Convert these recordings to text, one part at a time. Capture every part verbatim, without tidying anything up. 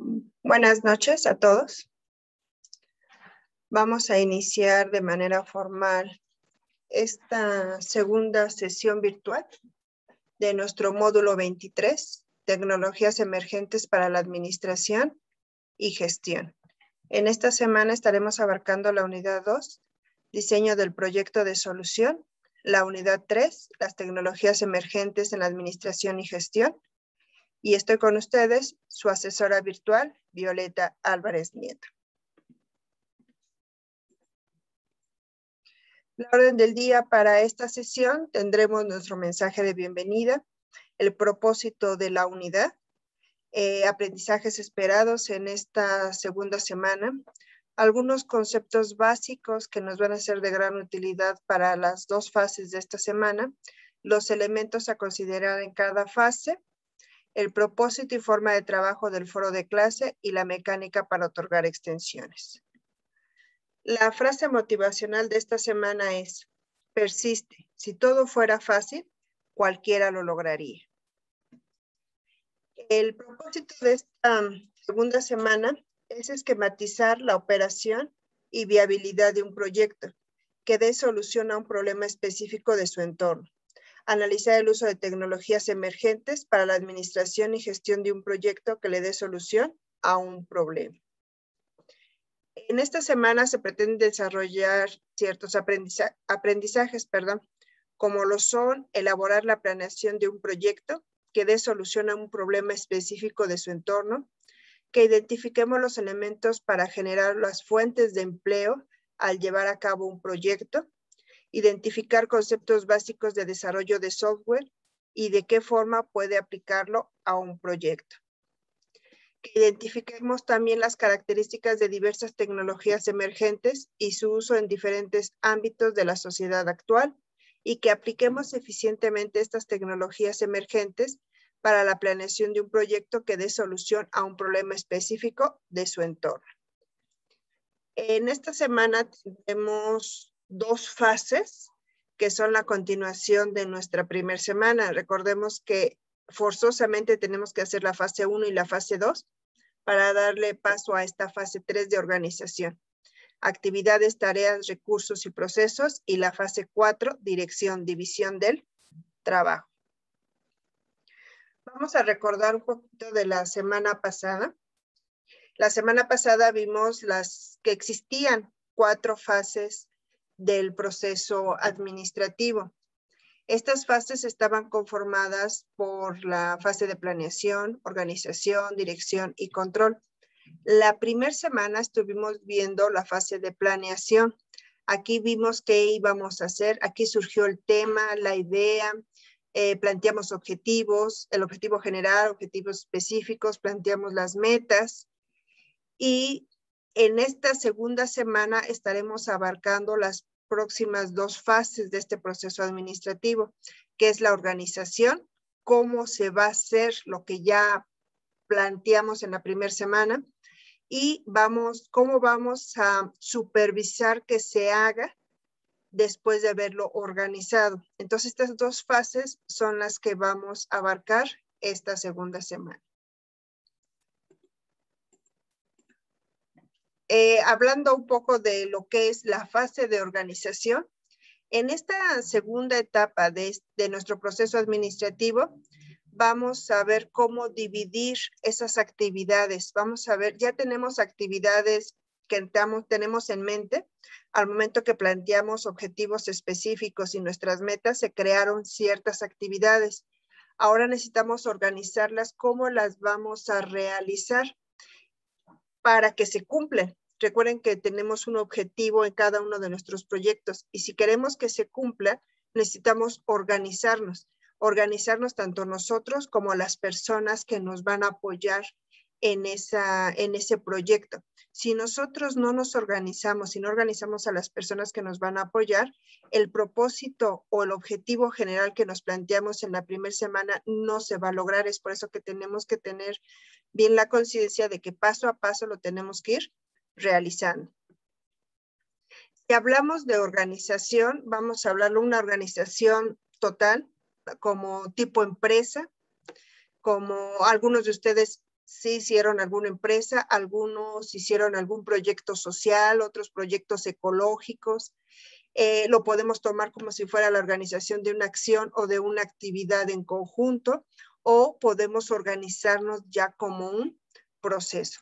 Buenas noches a todos. Vamos a iniciar de manera formal esta segunda sesión virtual de nuestro módulo veintitrés, Tecnologías Emergentes para la Administración y Gestión. En esta semana estaremos abarcando la unidad dos, Diseño del proyecto de solución, la unidad tres, Las tecnologías emergentes en la Administración y Gestión, y estoy con ustedes, su asesora virtual, Violeta Álvarez Nieto. La orden del día para esta sesión tendremos nuestro mensaje de bienvenida, el propósito de la unidad, eh, aprendizajes esperados en esta segunda semana, algunos conceptos básicos que nos van a ser de gran utilidad para las dos fases de esta semana, los elementos a considerar en cada fase, el propósito y forma de trabajo del foro de clase y la mecánica para otorgar extensiones. La frase motivacional de esta semana es: persiste. Si todo fuera fácil, cualquiera lo lograría. El propósito de esta segunda semana es esquematizar la operación y viabilidad de un proyecto que dé solución a un problema específico de su entorno. Analizar el uso de tecnologías emergentes para la administración y gestión de un proyecto que le dé solución a un problema. En esta semana se pretende desarrollar ciertos aprendiza aprendizajes, perdón, como lo son elaborar la planeación de un proyecto que dé solución a un problema específico de su entorno, que identifiquemos los elementos para generar las fuentes de empleo al llevar a cabo un proyecto, identificar conceptos básicos de desarrollo de software y de qué forma puede aplicarlo a un proyecto. Que identifiquemos también las características de diversas tecnologías emergentes y su uso en diferentes ámbitos de la sociedad actual y que apliquemos eficientemente estas tecnologías emergentes para la planeación de un proyecto que dé solución a un problema específico de su entorno. En esta semana tenemos dos fases que son la continuación de nuestra primera semana. Recordemos que forzosamente tenemos que hacer la fase uno y la fase dos para darle paso a esta fase tres de organización. Actividades, tareas, recursos y procesos, y la fase cuatro, dirección, división del trabajo. Vamos a recordar un poquito de la semana pasada. La semana pasada vimos las que existían cuatro fases del proceso administrativo. Estas fases estaban conformadas por la fase de planeación, organización, dirección y control. La primera semana estuvimos viendo la fase de planeación. Aquí vimos qué íbamos a hacer, aquí surgió el tema, la idea, eh, planteamos objetivos, el objetivo general, objetivos específicos, planteamos las metas. Y en esta segunda semana estaremos abarcando las próximas dos fases de este proceso administrativo, que es la organización, cómo se va a hacer lo que ya planteamos en la primera semana, y vamos, cómo vamos a supervisar que se haga después de haberlo organizado. Entonces, estas dos fases son las que vamos a abarcar esta segunda semana. Eh, hablando un poco de lo que es la fase de organización, en esta segunda etapa de, de nuestro proceso administrativo, vamos a ver cómo dividir esas actividades. Vamos a ver, ya tenemos actividades que tenemos en mente. Al momento que planteamos objetivos específicos y nuestras metas, se crearon ciertas actividades. Ahora necesitamos organizarlas, cómo las vamos a realizar para que se cumplan. Recuerden que tenemos un objetivo en cada uno de nuestros proyectos y si queremos que se cumpla, necesitamos organizarnos. Organizarnos tanto nosotros como las personas que nos van a apoyar en, esa, en ese proyecto. Si nosotros no nos organizamos, si no organizamos a las personas que nos van a apoyar, el propósito o el objetivo general que nos planteamos en la primera semana no se va a lograr. Es por eso que tenemos que tener bien la conciencia de que paso a paso lo tenemos que ir realizando. Si hablamos de organización, vamos a hablar de una organización total, como tipo empresa, como algunos de ustedes sí hicieron alguna empresa, algunos hicieron algún proyecto social, otros proyectos ecológicos. Eh, lo podemos tomar como si fuera la organización de una acción o de una actividad en conjunto, o podemos organizarnos ya como un proceso.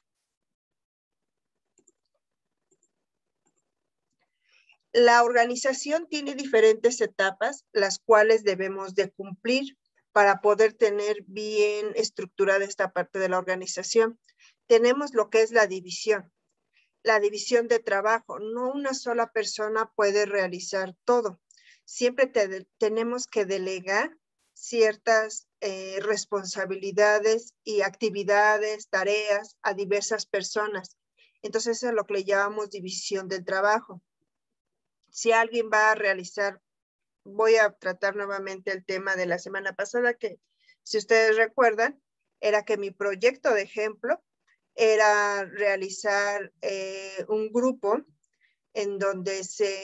La organización tiene diferentes etapas, las cuales debemos de cumplir para poder tener bien estructurada esta parte de la organización. Tenemos lo que es la división. La división de trabajo. No una sola persona puede realizar todo. Siempre te, tenemos que delegar ciertas eh, responsabilidades y actividades, tareas a diversas personas. Entonces, eso es lo que le llamamos división del trabajo. Si alguien va a realizar, voy a tratar nuevamente el tema de la semana pasada, que si ustedes recuerdan, era que mi proyecto de ejemplo era realizar eh, un grupo en donde se,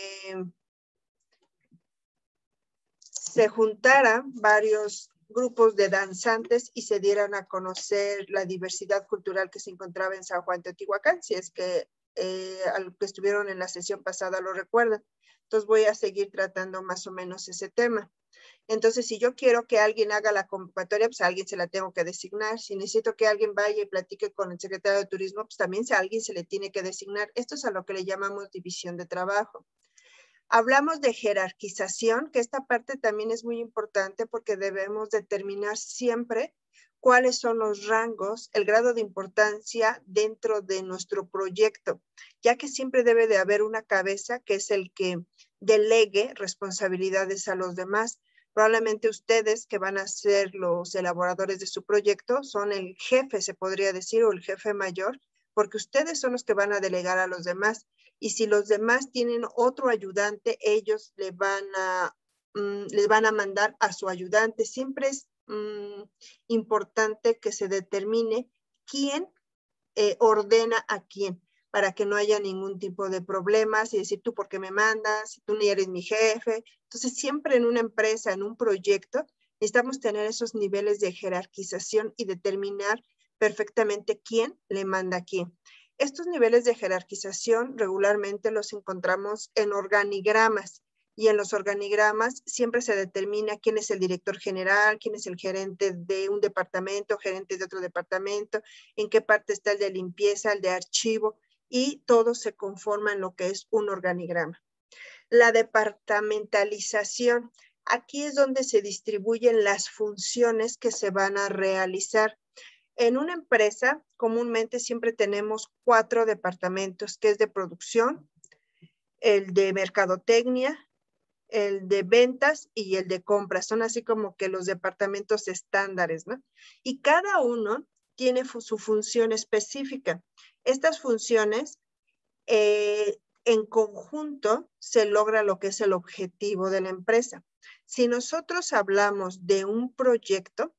se juntaran varios grupos de danzantes y se dieran a conocer la diversidad cultural que se encontraba en San Juan Teotihuacán, si es que eh, a los que estuvieron en la sesión pasada lo recuerdan. Entonces voy a seguir tratando más o menos ese tema. Entonces, si yo quiero que alguien haga la convocatoria, pues a alguien se la tengo que designar. Si necesito que alguien vaya y platique con el secretario de Turismo, pues también a alguien se le tiene que designar. Esto es a lo que le llamamos división de trabajo. Hablamos de jerarquización, que esta parte también es muy importante porque debemos determinar siempre cuáles son los rangos, el grado de importancia dentro de nuestro proyecto, ya que siempre debe de haber una cabeza que es el que delegue responsabilidades a los demás. Probablemente ustedes que van a ser los elaboradores de su proyecto son el jefe, se podría decir, o el jefe mayor, porque ustedes son los que van a delegar a los demás. Y si los demás tienen otro ayudante, ellos le van a, um, les van a mandar a su ayudante. Siempre es um, importante que se determine quién eh, ordena a quién, para que no haya ningún tipo de problemas y decir tú por qué me mandas, tú ni eres mi jefe. Entonces siempre en una empresa, en un proyecto, necesitamos tener esos niveles de jerarquización y determinar perfectamente quién le manda a quién. Estos niveles de jerarquización regularmente los encontramos en organigramas, y en los organigramas siempre se determina quién es el director general, quién es el gerente de un departamento, gerente de otro departamento, en qué parte está el de limpieza, el de archivo, y todo se conforma en lo que es un organigrama. La departamentalización. Aquí es donde se distribuyen las funciones que se van a realizar. En una empresa, comúnmente siempre tenemos cuatro departamentos, que es de producción, el de mercadotecnia, el de ventas y el de compras. Son así como que los departamentos estándares, ¿no? Y cada uno tiene su función específica. Estas funciones, eh, en conjunto, se logra lo que es el objetivo de la empresa. Si nosotros hablamos de un proyecto,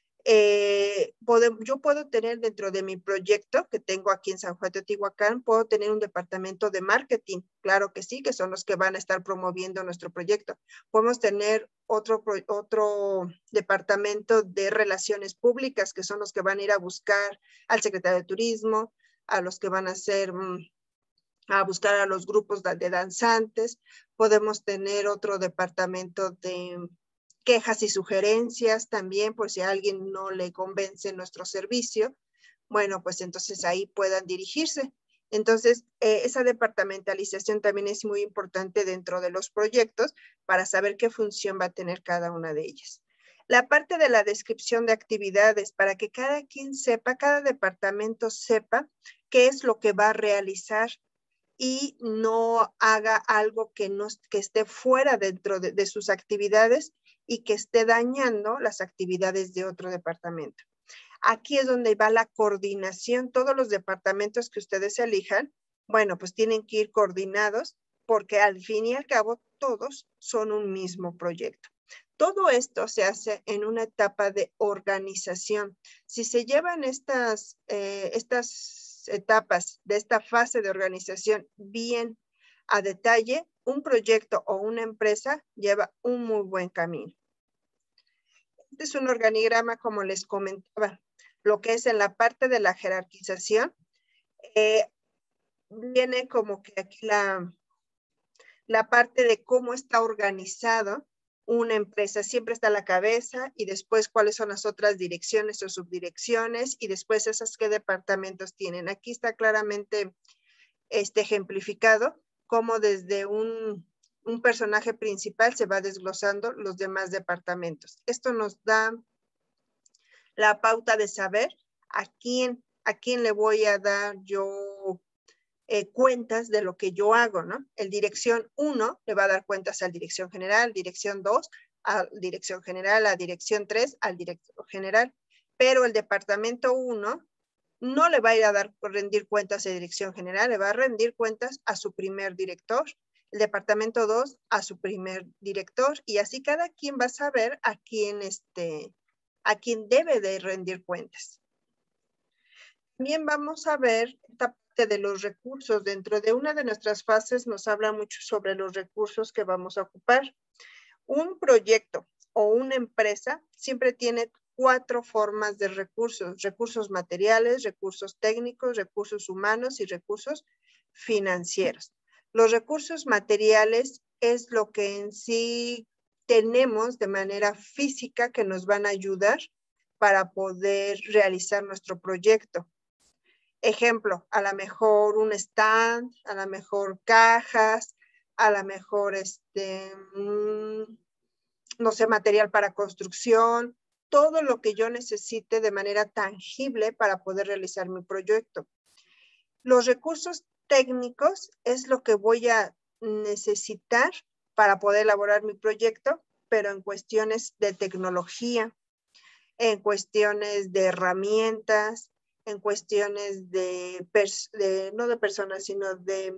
Eh, puedo, yo puedo tener dentro de mi proyecto que tengo aquí en San Juan de Teotihuacán, puedo tener un departamento de marketing, claro que sí, que son los que van a estar promoviendo nuestro proyecto. Podemos tener otro, otro departamento de relaciones públicas, que son los que van a ir a buscar al secretario de Turismo, a los que van a hacer, a buscar a los grupos de danzantes. Podemos tener otro departamento de quejas y sugerencias también, por si a alguien no le convence nuestro servicio, bueno, pues entonces ahí puedan dirigirse. Entonces, eh, esa departamentalización también es muy importante dentro de los proyectos para saber qué función va a tener cada una de ellas. La parte de la descripción de actividades, para que cada quien sepa, cada departamento sepa qué es lo que va a realizar y no haga algo que, no, que esté fuera dentro de, de sus actividades y que esté dañando las actividades de otro departamento. Aquí es donde va la coordinación. Todos los departamentos que ustedes elijan, bueno, pues tienen que ir coordinados porque al fin y al cabo todos son un mismo proyecto. Todo esto se hace en una etapa de organización. Si se llevan estas, eh, estas etapas de esta fase de organización bien a detalle, un proyecto o una empresa lleva un muy buen camino. Este es un organigrama, como les comentaba. lo que es en la parte de la jerarquización, eh, viene como que aquí la, la parte de cómo está organizado una empresa. Siempre está la cabeza y después cuáles son las otras direcciones o subdirecciones y después esas qué departamentos tienen. Aquí está claramente este, ejemplificado cómo desde un, un personaje principal se va desglosando los demás departamentos. Esto nos da la pauta de saber a quién, a quién le voy a dar yo eh, cuentas de lo que yo hago, ¿no? El dirección uno le va a dar cuentas al dirección general, dirección dos a dirección general, a dirección tres al director general, pero el departamento uno no le va a ir a dar rendir cuentas a dirección general, le va a rendir cuentas a su primer director, el departamento dos a su primer director, y así cada quien va a saber a quién, este, a quién debe de rendir cuentas. También vamos a ver esta parte de los recursos. Dentro de una de nuestras fases nos habla mucho sobre los recursos que vamos a ocupar. Un proyecto o una empresa siempre tiene cuatro formas de recursos: recursos materiales, recursos técnicos, recursos humanos y recursos financieros. Los recursos materiales es lo que en sí tenemos de manera física que nos van a ayudar para poder realizar nuestro proyecto. Ejemplo, a lo mejor un stand, a lo mejor cajas, a lo mejor este, no sé, material para construcción, todo lo que yo necesite de manera tangible para poder realizar mi proyecto. Los recursos técnicos es lo que voy a necesitar para poder elaborar mi proyecto, pero en cuestiones de tecnología, en cuestiones de herramientas, en cuestiones de, de no de personas, sino de,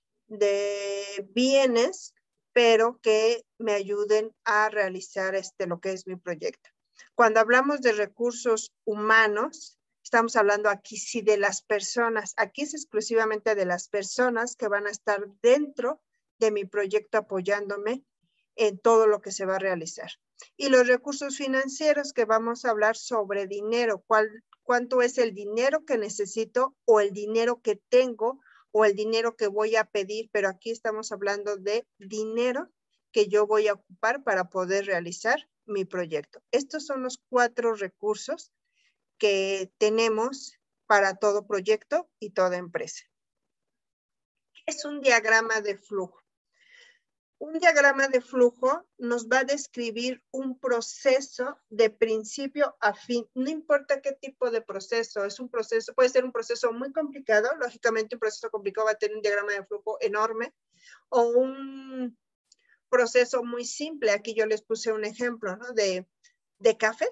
de bienes, pero que me ayuden a realizar este, lo que es mi proyecto. Cuando hablamos de recursos humanos, estamos hablando aquí sí de las personas. Aquí es exclusivamente de las personas que van a estar dentro de mi proyecto apoyándome en todo lo que se va a realizar. Y los recursos financieros, que vamos a hablar sobre dinero, cuál, cuánto es el dinero que necesito o el dinero que tengo o el dinero que voy a pedir, pero aquí estamos hablando de dinero que yo voy a ocupar para poder realizar mi proyecto. Estos son los cuatro recursos que tenemos para todo proyecto y toda empresa. Es un diagrama de flujo. Un diagrama de flujo nos va a describir un proceso de principio a fin. No importa qué tipo de proceso, es un proceso, puede ser un proceso muy complicado, lógicamente un proceso complicado va a tener un diagrama de flujo enorme, o un proceso muy simple. Aquí yo les puse un ejemplo, ¿no? de, de café.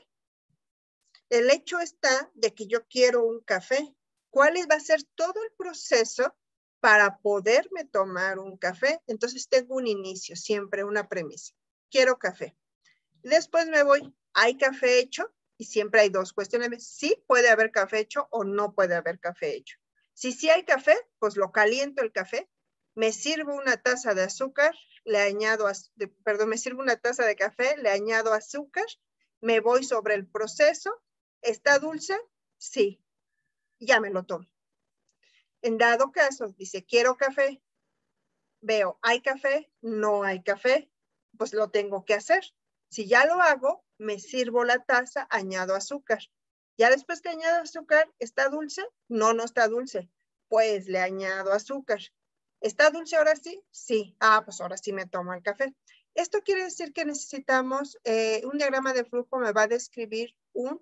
El hecho está de que yo quiero un café. ¿Cuál va a ser todo el proceso para poderme tomar un café? Entonces tengo un inicio, siempre una premisa. Quiero café. Después me voy, ¿hay café hecho? Y siempre hay dos cuestiones. Sí puede haber café hecho o no puede haber café hecho. Si sí hay café, pues lo caliento el café, me sirvo una taza de azúcar, le añado, de, perdón, me sirvo una taza de café, le añado azúcar, me voy sobre el proceso. ¿Está dulce? Sí, ya me lo tomo. En dado caso, dice, quiero café, veo, ¿hay café? No hay café, pues lo tengo que hacer. Si ya lo hago, me sirvo la taza, añado azúcar. Ya después que añado azúcar, ¿está dulce? No, no está dulce. Pues le añado azúcar. ¿Está dulce ahora sí? Sí. Ah, pues ahora sí me tomo el café. Esto quiere decir que necesitamos, eh, un diagrama de flujo me va a describir un,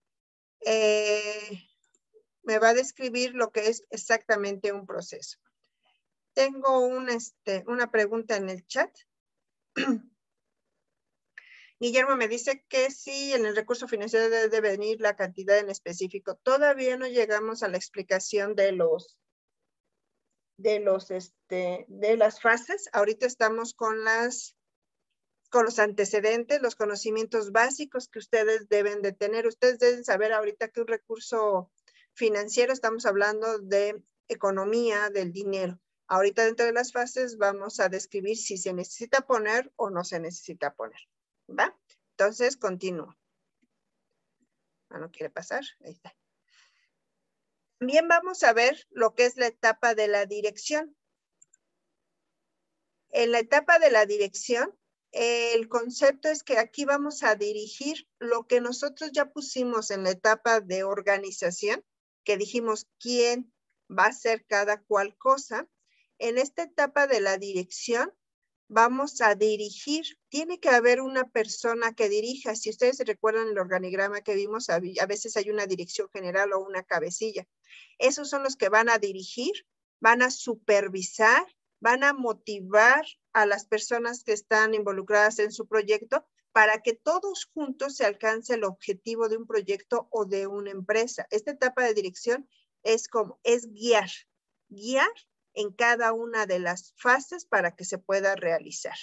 eh, me va a describir lo que es exactamente un proceso. Tengo un, este, una pregunta en el chat. Guillermo me dice que sí, en el recurso financiero debe venir la cantidad en específico. Todavía no llegamos a la explicación de los, de los, este, de las fases. Ahorita estamos con las, con los antecedentes, los conocimientos básicos que ustedes deben de tener. Ustedes deben saber ahorita que un recurso financiero, estamos hablando de economía, del dinero. Ahorita dentro de las fases vamos a describir si se necesita poner o no se necesita poner, ¿va? Entonces, continúo. Ah, no quiere pasar. Ahí está. También vamos a ver lo que es la etapa de la dirección. En la etapa de la dirección, el concepto es que aquí vamos a dirigir lo que nosotros ya pusimos en la etapa de organización, que dijimos quién va a hacer cada cual cosa. En esta etapa de la dirección, vamos a dirigir, tiene que haber una persona que dirija. Si ustedes recuerdan el organigrama que vimos, a veces hay una dirección general o una cabecilla. Esos son los que van a dirigir, van a supervisar, van a motivar a las personas que están involucradas en su proyecto para que todos juntos se alcance el objetivo de un proyecto o de una empresa. Esta etapa de dirección es como, es guiar, guiar en cada una de las fases para que se pueda realizar.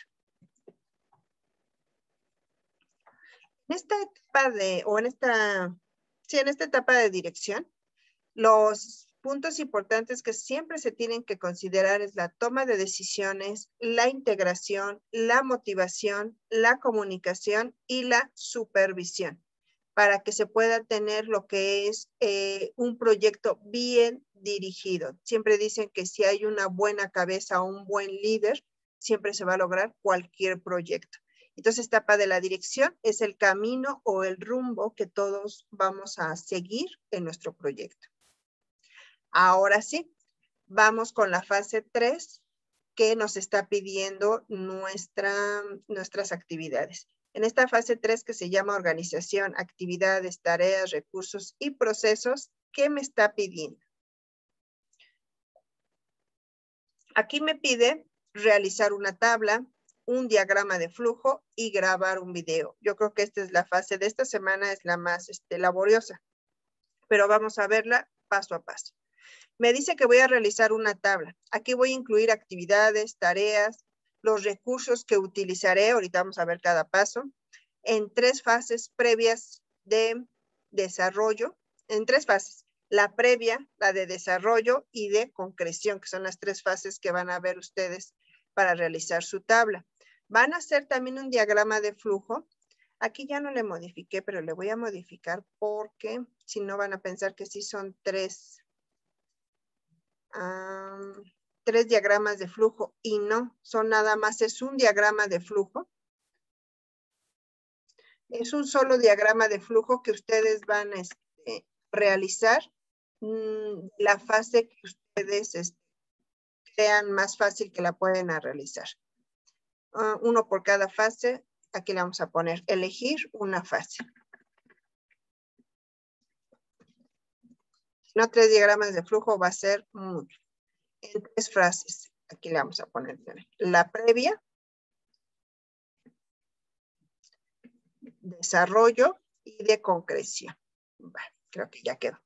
En esta etapa de, o en esta, sí, en esta etapa de dirección, los puntos importantes que siempre se tienen que considerar es la toma de decisiones, la integración, la motivación, la comunicación y la supervisión, para que se pueda tener lo que es eh, un proyecto bien dirigido. Siempre dicen que si hay una buena cabeza o un buen líder, siempre se va a lograr cualquier proyecto. Entonces, etapa de la dirección es el camino o el rumbo que todos vamos a seguir en nuestro proyecto. Ahora sí, vamos con la fase tres que nos está pidiendo nuestra, nuestras actividades. En esta fase tres que se llama organización, actividades, tareas, recursos y procesos, ¿qué me está pidiendo? Aquí me pide realizar una tabla, un diagrama de flujo y grabar un video. Yo creo que esta es la fase de esta semana, es la más este, laboriosa, pero vamos a verla paso a paso. Me dice que voy a realizar una tabla. Aquí voy a incluir actividades, tareas, los recursos que utilizaré, ahorita vamos a ver cada paso, en tres fases previas de desarrollo, en tres fases. La previa, la de desarrollo y de concreción, que son las tres fases que van a ver ustedes para realizar su tabla. Van a hacer también un diagrama de flujo. Aquí ya no le modifiqué, pero le voy a modificar porque si no van a pensar que sí son tres Um, tres diagramas de flujo y no, son nada más, es un diagrama de flujo. Es un solo diagrama de flujo que ustedes van a este, realizar mmm, la fase que ustedes este, crean más fácil que la pueden a realizar. Uh, uno por cada fase, aquí le vamos a poner elegir una fase. Si no, tres diagramas de flujo va a ser mucho. En tres frases. Aquí le vamos a poner la previa, desarrollo y de concreción. Vale, creo que ya quedó.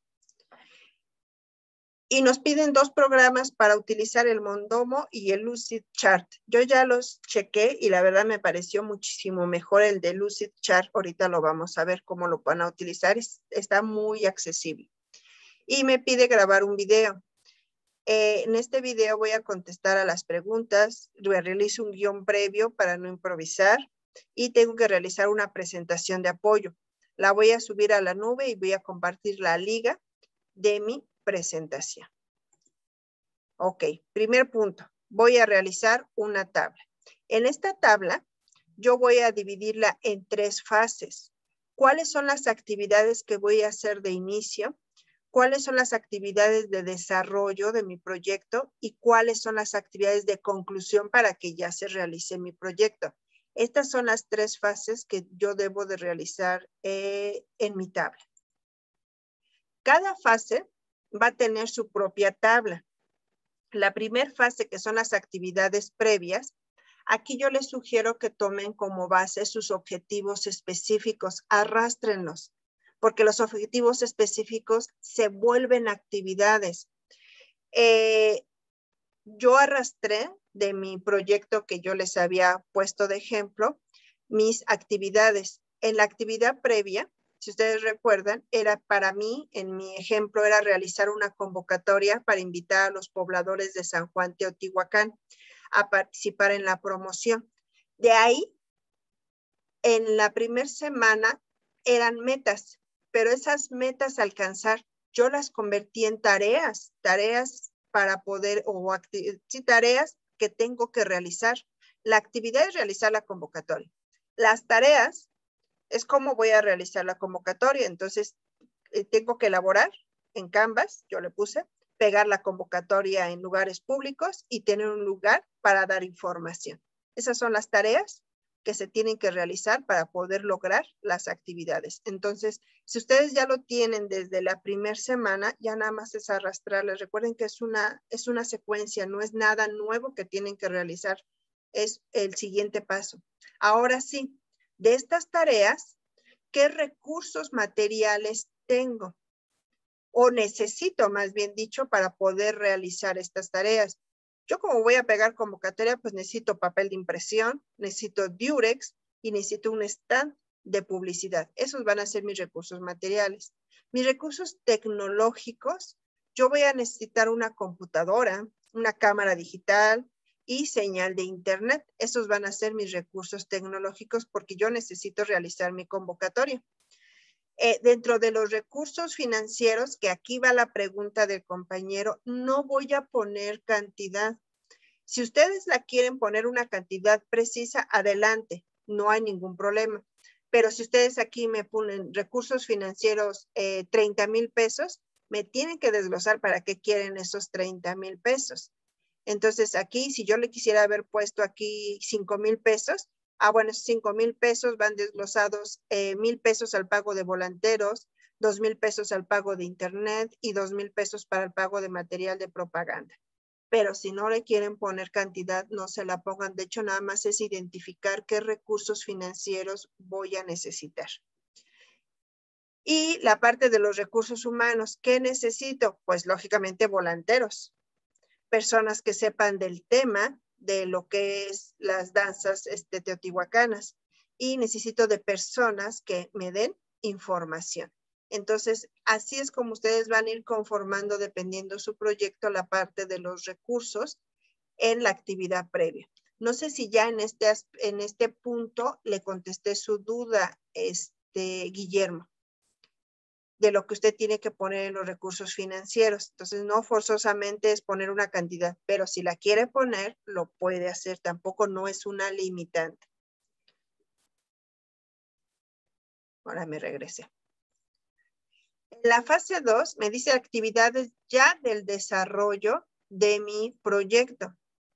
Y nos piden dos programas para utilizar el Mondomo y el Lucidchart. Yo ya los chequé y la verdad me pareció muchísimo mejor el de Lucidchart. Ahorita lo vamos a ver cómo lo van a utilizar. Está muy accesible. Y me pide grabar un video. Eh, en este video voy a contestar a las preguntas, realizo un guión previo para no improvisar y tengo que realizar una presentación de apoyo. La voy a subir a la nube y voy a compartir la liga de mi presentación. Ok, primer punto, voy a realizar una tabla. En esta tabla yo voy a dividirla en tres fases. ¿Cuáles son las actividades que voy a hacer de inicio? ¿Cuáles son las actividades de desarrollo de mi proyecto? Y cuáles son las actividades de conclusión para que ya se realice mi proyecto. Estas son las tres fases que yo debo de realizar eh, en mi tabla. Cada fase va a tener su propia tabla. La primera fase, que son las actividades previas, aquí yo les sugiero que tomen como base sus objetivos específicos, arrástrenlos, porque los objetivos específicos se vuelven actividades. Eh, yo arrastré de mi proyecto que yo les había puesto de ejemplo, mis actividades. En la actividad previa, si ustedes recuerdan, era para mí, en mi ejemplo, era realizar una convocatoria para invitar a los pobladores de San Juan Teotihuacán a participar en la promoción. De ahí, en la primera semana, eran metas. pero esas metas a alcanzar, yo las convertí en tareas, tareas para poder, o sí, tareas que tengo que realizar. La actividad es realizar la convocatoria. Las tareas es cómo voy a realizar la convocatoria. Entonces, eh, tengo que elaborar en Canvas, yo le puse, pegar la convocatoria en lugares públicos y tener un lugar para dar información. Esas son las tareas que se tienen que realizar para poder lograr las actividades. Entonces, si ustedes ya lo tienen desde la primera semana, ya nada más es arrastrarles. Recuerden que es una, es una secuencia, no es nada nuevo que tienen que realizar. Es el siguiente paso. Ahora sí, de estas tareas, ¿qué recursos materiales tengo? O necesito, más bien dicho, para poder realizar estas tareas. Yo como voy a pegar convocatoria, pues necesito papel de impresión, necesito Durex y necesito un stand de publicidad. Esos van a ser mis recursos materiales. Mis recursos tecnológicos, yo voy a necesitar una computadora, una cámara digital y señal de internet. Esos van a ser mis recursos tecnológicos porque yo necesito realizar mi convocatoria. Eh, dentro de los recursos financieros, que aquí va la pregunta del compañero, no voy a poner cantidad. Si ustedes la quieren poner una cantidad precisa, adelante, no hay ningún problema. Pero si ustedes aquí me ponen recursos financieros eh, treinta mil pesos, me tienen que desglosar para qué quieren esos treinta mil pesos. Entonces aquí, si yo le quisiera haber puesto aquí cinco mil pesos, ah, bueno, esos cinco mil pesos van desglosados, eh, mil pesos al pago de volanteros, dos mil pesos al pago de internet y dos mil pesos para el pago de material de propaganda. Pero si no le quieren poner cantidad, no se la pongan. De hecho, nada más es identificar qué recursos financieros voy a necesitar. Y la parte de los recursos humanos, ¿qué necesito? Pues lógicamente volanteros. Personas que sepan del tema, de lo que es las danzas este, teotihuacanas. Y necesito de personas que me den información. Entonces, así es como ustedes van a ir conformando, dependiendo su proyecto, la parte de los recursos en la actividad previa. No sé si ya en este, en este punto le contesté su duda, este, Guillermo, de lo que usted tiene que poner en los recursos financieros. Entonces, no forzosamente es poner una cantidad, pero si la quiere poner, lo puede hacer. Tampoco no es una limitante. Ahora me regresé. En la fase dos me dice actividades ya del desarrollo de mi proyecto.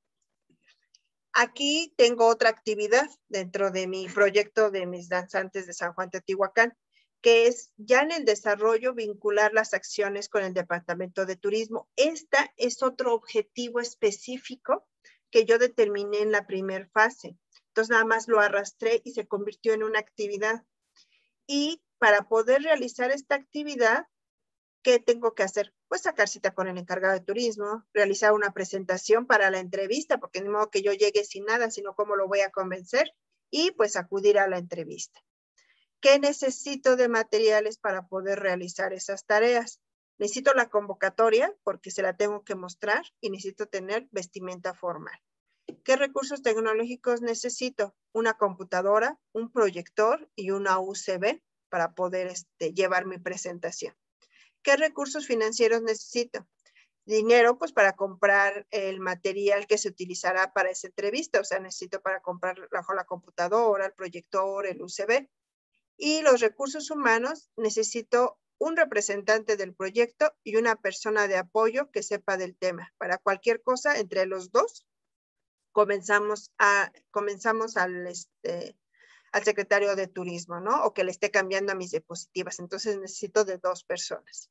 Aquí tengo otra actividad dentro de mi proyecto de mis danzantes de San Juan Teotihuacán, que es ya en el desarrollo vincular las acciones con el Departamento de Turismo. Esta es otro objetivo específico que yo determiné en la primera fase. Entonces nada más lo arrastré y se convirtió en una actividad. Y para poder realizar esta actividad, ¿qué tengo que hacer? Pues sacar cita con el encargado de turismo, realizar una presentación para la entrevista, porque no modo que yo llegue sin nada, sino cómo lo voy a convencer, y pues acudir a la entrevista. ¿Qué necesito de materiales para poder realizar esas tareas? Necesito la convocatoria, porque se la tengo que mostrar, y necesito tener vestimenta formal. ¿Qué recursos tecnológicos necesito? Una computadora, un proyector y una U S B para poder este, llevar mi presentación. ¿Qué recursos financieros necesito? Dinero, pues para comprar el material que se utilizará para esa entrevista. O sea, necesito para comprar bajo la computadora, el proyector, el U S B. Y los recursos humanos, necesito un representante del proyecto y una persona de apoyo que sepa del tema. Para cualquier cosa, entre los dos, comenzamos, a, comenzamos al, este, al secretario de turismo, ¿no? O que le esté cambiando a mis diapositivas. Entonces necesito de dos personas.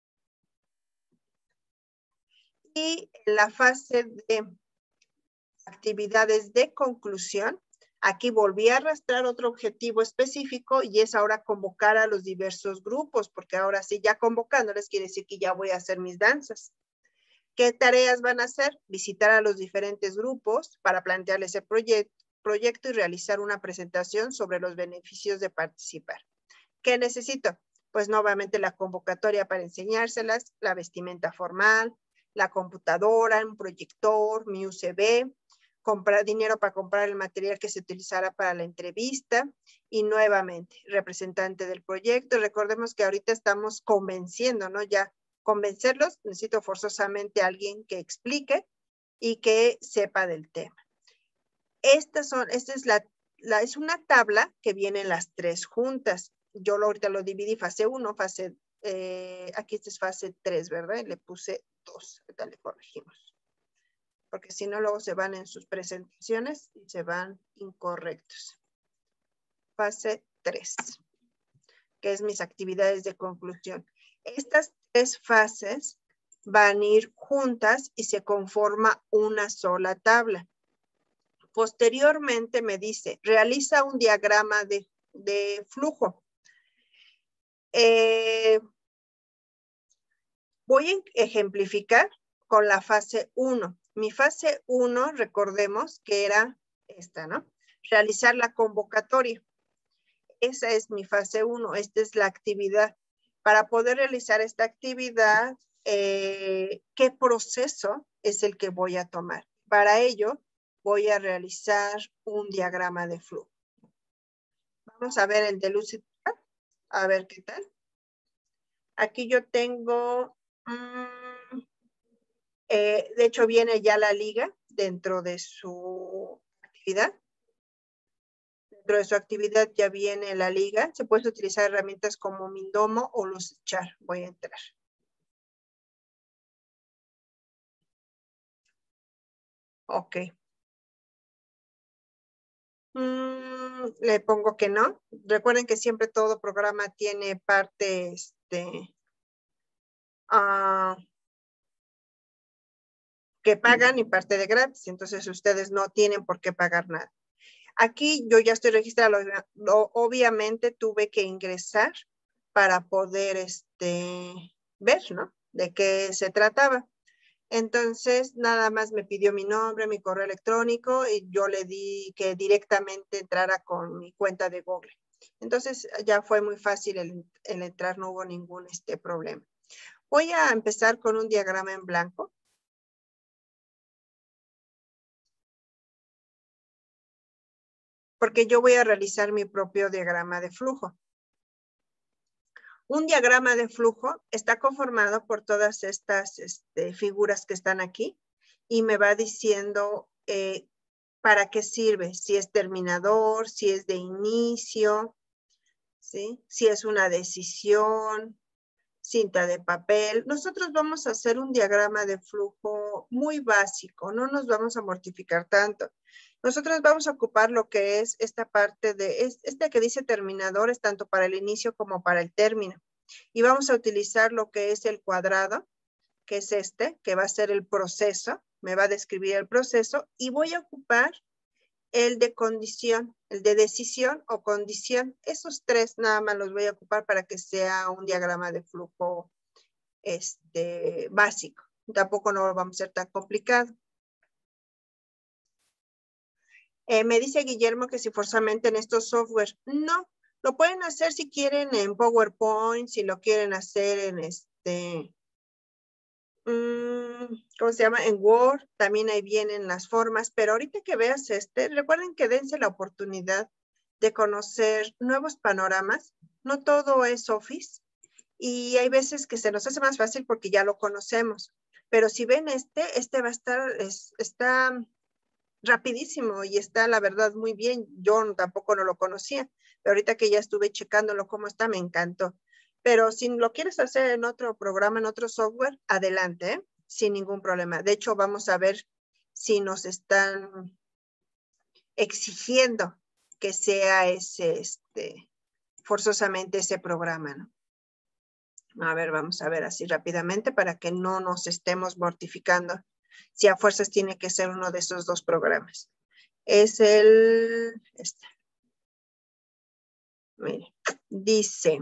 Y en la fase de actividades de conclusión, aquí volví a arrastrar otro objetivo específico y es ahora convocar a los diversos grupos, porque ahora sí, ya convocándoles quiere decir que ya voy a hacer mis danzas. ¿Qué tareas van a hacer? Visitar a los diferentes grupos para plantearles el proyecto, proyecto y realizar una presentación sobre los beneficios de participar. ¿Qué necesito? Pues nuevamente la convocatoria para enseñárselas, la vestimenta formal, la computadora, un proyector, mi U S B, comprar dinero para comprar el material que se utilizará para la entrevista. Y nuevamente, representante del proyecto. Recordemos que ahorita estamos convenciendo, ¿no? Ya convencerlos, necesito forzosamente a alguien que explique y que sepa del tema. Estas son, esta es la, la es una tabla que vienen las tres juntas. Yo lo, ahorita lo dividí fase uno, fase, eh, aquí esta es fase tres, ¿verdad? Le puse dos, ahorita le corregimos. Porque si no, luego se van en sus presentaciones y se van incorrectos. Fase tres, que es mis actividades de conclusión. Estas tres fases van a ir juntas y se conforma una sola tabla. Posteriormente me dice, realiza un diagrama de, de flujo. Eh, voy a ejemplificar con la fase uno. Mi fase uno, recordemos que era esta, ¿no? Realizar la convocatoria. Esa es mi fase uno, esta es la actividad. Para poder realizar esta actividad, eh, ¿qué proceso es el que voy a tomar? Para ello, voy a realizar un diagrama de flujo. Vamos a ver el de Lucid, a ver qué tal. Aquí yo tengo, mmm, eh, de hecho viene ya la liga dentro de su actividad. Dentro de su actividad ya viene la liga. Se pueden utilizar herramientas como Mindomo o Lucidchart. Voy a entrar. Ok. Mm, le pongo que no. Recuerden que siempre todo programa tiene parte, este, uh, que pagan y parte de gratis. Entonces ustedes no tienen por qué pagar nada. Aquí yo ya estoy registrado. Obviamente tuve que ingresar para poder este, ver, ¿no? De qué se trataba. Entonces, nada más me pidió mi nombre, mi correo electrónico y yo le di que directamente entrara con mi cuenta de Google. Entonces, ya fue muy fácil el, el entrar, no hubo ningún este, problema. Voy a empezar con un diagrama en blanco. Porque yo voy a realizar mi propio diagrama de flujo. Un diagrama de flujo está conformado por todas estas este, figuras que están aquí y me va diciendo eh, para qué sirve, si es terminador, si es de inicio, ¿sí? Si es una decisión, cinta de papel. Nosotros vamos a hacer un diagrama de flujo muy básico, no nos vamos a mortificar tanto. Nosotros vamos a ocupar lo que es esta parte de, este que dice terminador, es tanto para el inicio como para el término. Y vamos a utilizar lo que es el cuadrado, que es este, que va a ser el proceso, me va a describir el proceso, y voy a ocupar el de condición, el de decisión o condición. Esos tres nada más los voy a ocupar para que sea un diagrama de flujo este, básico. Tampoco no lo vamos a hacer tan complicado. Eh, me dice Guillermo que si forzosamente en estos software, no, lo pueden hacer si quieren en PowerPoint, si lo quieren hacer en este, mmm, ¿cómo se llama? En Word, también ahí vienen las formas, pero ahorita que veas este, recuerden que dense la oportunidad de conocer nuevos panoramas. No todo es Office y hay veces que se nos hace más fácil porque ya lo conocemos, pero si ven este, este va a estar, es, está rapidísimo y está la verdad muy bien. Yo tampoco no lo conocía, pero ahorita que ya estuve checándolo cómo está, me encantó. Pero si lo quieres hacer en otro programa, en otro software, adelante, ¿eh? Sin ningún problema. De hecho, vamos a ver si nos están exigiendo que sea ese, este, forzosamente ese programa, ¿no? A ver, vamos a ver así rápidamente para que no nos estemos mortificando. Si a fuerzas tiene que ser uno de esos dos programas. Es el, este. Mire, dice,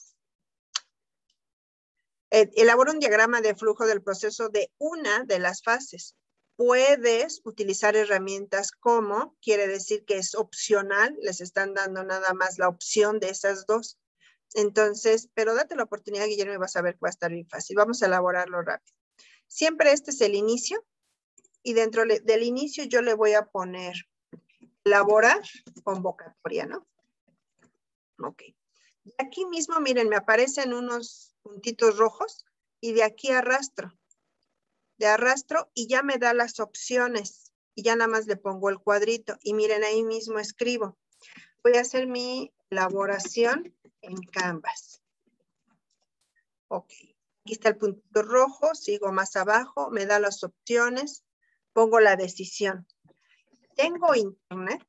elabora un diagrama de flujo del proceso de una de las fases. Puedes utilizar herramientas como, quiere decir que es opcional, les están dando nada más la opción de esas dos. Entonces, pero date la oportunidad, Guillermo, y vas a ver que va a estar bien fácil. Vamos a elaborarlo rápido. Siempre este es el inicio. y dentro le, del inicio yo le voy a poner elaborar convocatoria, ¿no? Ok. De aquí mismo, miren, me aparecen unos puntitos rojos y de aquí arrastro. De arrastro y ya me da las opciones y ya nada más le pongo el cuadrito y miren ahí mismo escribo. Voy a hacer mi elaboración en Canvas. Ok, aquí está el puntito rojo, sigo más abajo, me da las opciones, pongo la decisión. Tengo internet.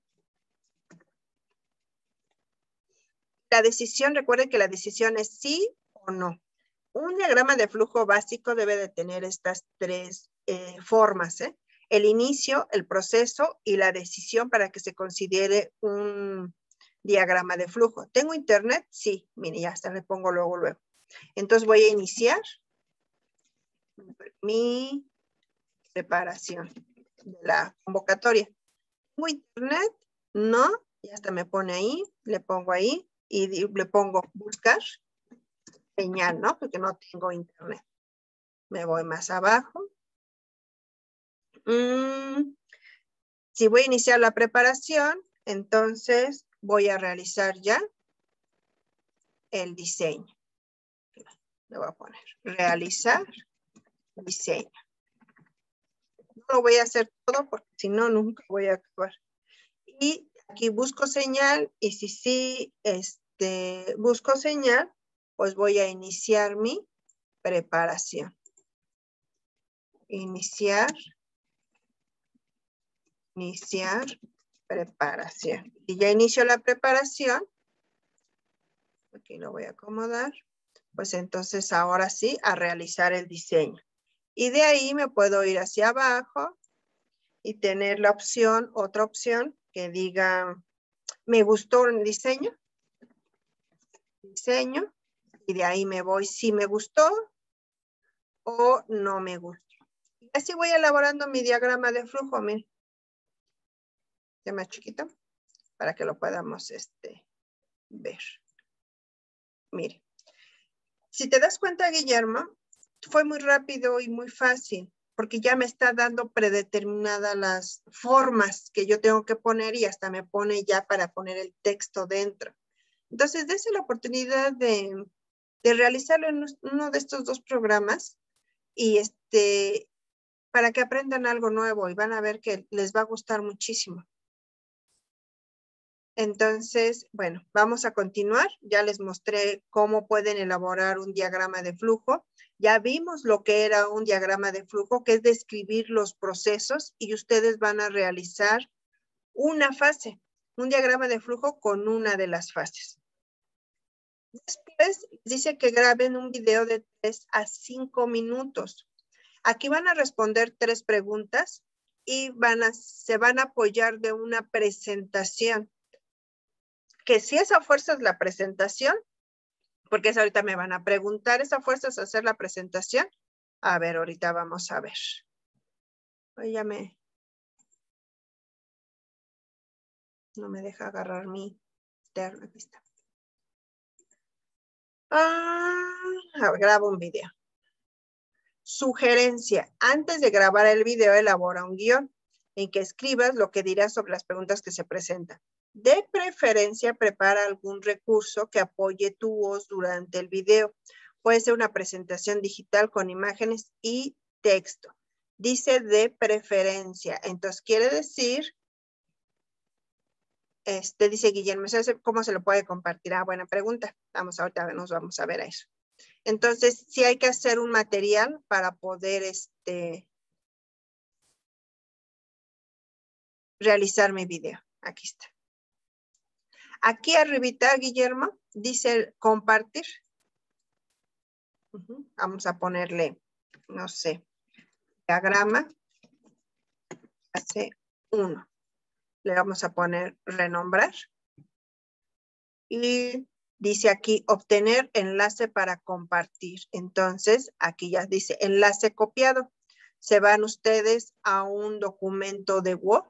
La decisión, recuerden que la decisión es sí o no. Un diagrama de flujo básico debe de tener estas tres eh, formas, ¿eh? El inicio, el proceso y la decisión para que se considere un diagrama de flujo. ¿Tengo internet? Sí, mire, ya hasta le pongo luego, luego. Entonces voy a iniciar mi preparación de la convocatoria. ¿Tengo internet? No, ya hasta me pone ahí, le pongo ahí y le pongo buscar señal, ¿no? Porque no tengo internet. Me voy más abajo. Mm, si voy a iniciar la preparación, entonces voy a realizar ya el diseño. Le voy a poner realizar diseño. No lo voy a hacer todo porque si no, nunca voy a acabar. Y aquí busco señal y si sí este, busco señal, pues voy a iniciar mi preparación. Iniciar. Iniciar preparación. Y ya inicio la preparación. Aquí lo voy a acomodar. Pues entonces ahora sí a realizar el diseño. Y de ahí me puedo ir hacia abajo y tener la opción, otra opción que diga, me gustó el diseño. Diseño. Y de ahí me voy si me gustó o no me gustó. Y así voy elaborando mi diagrama de flujo. Miren. Ya más chiquito para que lo podamos este, ver. Mire. Si te das cuenta, Guillermo, fue muy rápido y muy fácil, porque ya me está dando predeterminadas las formas que yo tengo que poner y hasta me pone ya para poner el texto dentro. Entonces, dése la oportunidad de, de realizarlo en uno de estos dos programas y este, para que aprendan algo nuevo y van a ver que les va a gustar muchísimo. Entonces, bueno, vamos a continuar. Ya les mostré cómo pueden elaborar un diagrama de flujo. Ya vimos lo que era un diagrama de flujo, que es describir los procesos y ustedes van a realizar una fase, un diagrama de flujo con una de las fases. Después dice que graben un video de tres a cinco minutos. Aquí van a responder tres preguntas y van a, se van a apoyar de una presentación. Que si esa fuerza es la presentación, porque es ahorita me van a preguntar, ¿esa fuerza es hacer la presentación? A ver, ahorita vamos a ver. Ya me... No me deja agarrar mi terno. Aquí está. Ah, a ver, grabo un video. Sugerencia. Antes de grabar el video, elabora un guión en que escribas lo que dirás sobre las preguntas que se presentan. De preferencia, prepara algún recurso que apoye tu voz durante el video. Puede ser una presentación digital con imágenes y texto. Dice de preferencia. Entonces, quiere decir, este, dice Guillermo, ¿cómo se lo puede compartir? Ah, buena pregunta. Vamos, ahorita nos vamos a ver a eso. Entonces, sí hay que hacer un material para poder este, realizar mi video. Aquí está. Aquí arribita, Guillermo, dice compartir. Uh-huh. Vamos a ponerle, no sé, diagrama fase uno. Le vamos a poner renombrar. Y dice aquí obtener enlace para compartir. Entonces, aquí ya dice enlace copiado. Se van ustedes a un documento de Word.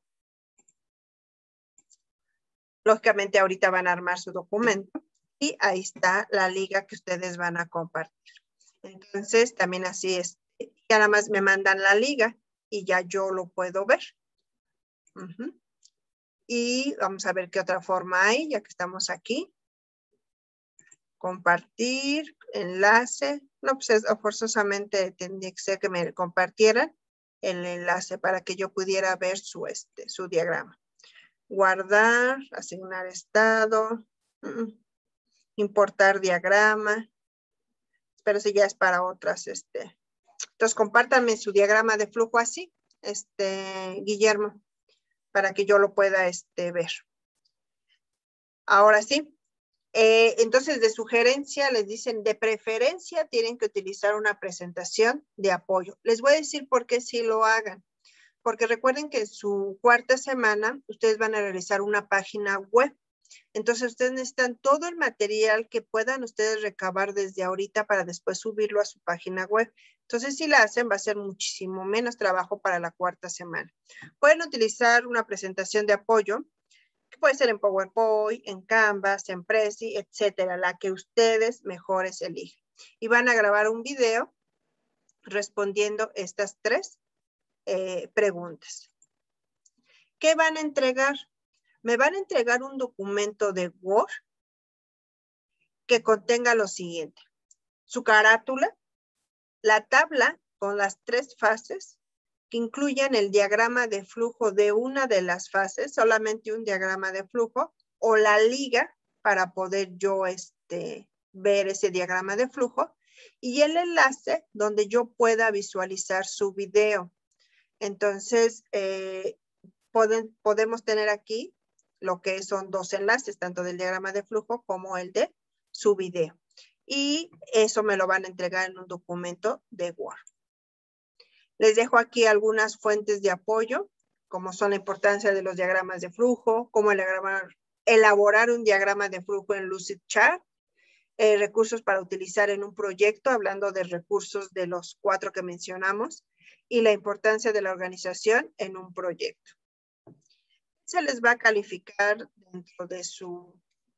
Lógicamente ahorita van a armar su documento y ahí está la liga que ustedes van a compartir. Entonces también así es, ya nada más me mandan la liga y ya yo lo puedo ver. Uh-huh. Y vamos a ver qué otra forma hay, ya que estamos aquí. Compartir, enlace. No, pues es, forzosamente tendría que ser que me compartieran el enlace para que yo pudiera ver su, este, su diagrama. Guardar, asignar estado, uh-uh. Importar diagrama. Pero si ya es para otras, este. Entonces, compártanme su diagrama de flujo así, este, Guillermo, para que yo lo pueda este, ver. Ahora sí. Eh, entonces, de sugerencia, les dicen, de preferencia, tienen que utilizar una presentación de apoyo. Les voy a decir por qué sí lo hagan. Porque recuerden que en su cuarta semana, ustedes van a realizar una página web. Entonces, ustedes necesitan todo el material que puedan ustedes recabar desde ahorita para después subirlo a su página web. Entonces, si la hacen, va a ser muchísimo menos trabajo para la cuarta semana. Pueden utilizar una presentación de apoyo, que puede ser en PowerPoint, en Canvas, en Prezi, etcétera, la que ustedes mejores eligen. Y van a grabar un video respondiendo estas tres eh, preguntas. ¿Qué van a entregar? Me van a entregar un documento de Word que contenga lo siguiente: su carátula, la tabla con las tres fases, que incluyan el diagrama de flujo de una de las fases, solamente un diagrama de flujo, o la liga para poder yo este, ver ese diagrama de flujo, y el enlace donde yo pueda visualizar su video. Entonces, eh, pueden, podemos tener aquí lo que son dos enlaces, tanto del diagrama de flujo como el de su video. Y eso me lo van a entregar en un documento de Word. Les dejo aquí algunas fuentes de apoyo, como son la importancia de los diagramas de flujo, cómo elaborar, elaborar un diagrama de flujo en Lucidchart, eh, recursos para utilizar en un proyecto, hablando de recursos de los cuatro que mencionamos, y la importancia de la organización en un proyecto. Se les va a calificar dentro de su,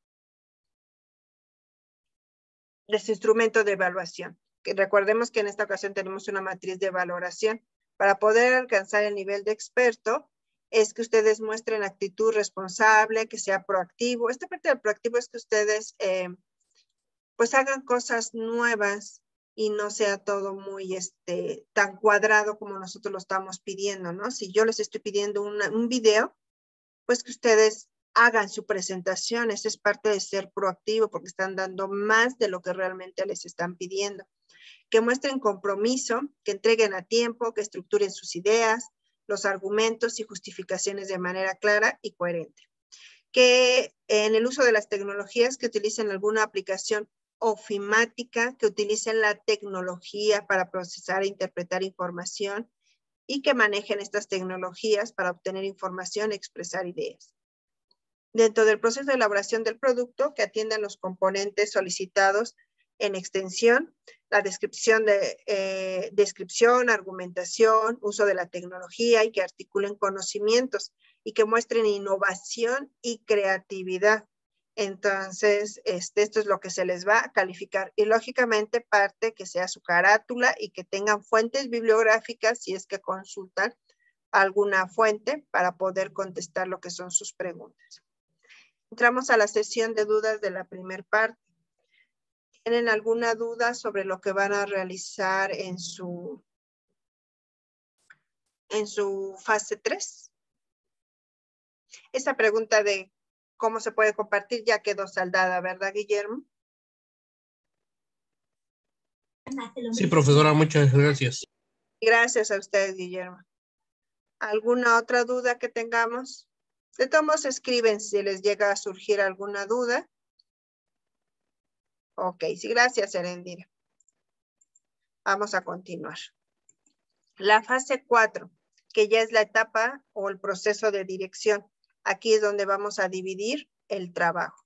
de su instrumento de evaluación. Que recordemos que en esta ocasión tenemos una matriz de valoración. Para poder alcanzar el nivel de experto, es que ustedes muestren actitud responsable, que sea proactivo. Esta parte del proactivo es que ustedes eh, pues hagan cosas nuevas y no sea todo muy este, tan cuadrado como nosotros lo estamos pidiendo, ¿no? Si yo les estoy pidiendo una, un video, pues que ustedes hagan su presentación. Esa es parte de ser proactivo, porque están dando más de lo que realmente les están pidiendo. Que muestren compromiso, que entreguen a tiempo, que estructuren sus ideas, los argumentos y justificaciones de manera clara y coherente. Que en el uso de las tecnologías, que utilicen alguna aplicación ofimática, que utilicen la tecnología para procesar e interpretar información y que manejen estas tecnologías para obtener información e expresar ideas. Dentro del proceso de elaboración del producto, que atiendan los componentes solicitados en extensión, la descripción, de, eh, descripción, argumentación, uso de la tecnología y que articulen conocimientos y que muestren innovación y creatividad. Entonces, este, esto es lo que se les va a calificar. Y lógicamente parte que sea su carátula y que tengan fuentes bibliográficas si es que consultan alguna fuente para poder contestar lo que son sus preguntas. Entramos a la sesión de dudas de la primera parte. ¿Tienen alguna duda sobre lo que van a realizar en su, en su fase tres? Esa pregunta de cómo se puede compartir ya quedó saldada, ¿verdad, Guillermo? Sí, profesora, muchas gracias. Gracias a usted, Guillermo. ¿Alguna otra duda que tengamos? De todos modos, escriben si les llega a surgir alguna duda. Ok, sí, gracias, Erendira. Vamos a continuar. La fase cuatro, que ya es la etapa o el proceso de dirección. Aquí es donde vamos a dividir el trabajo.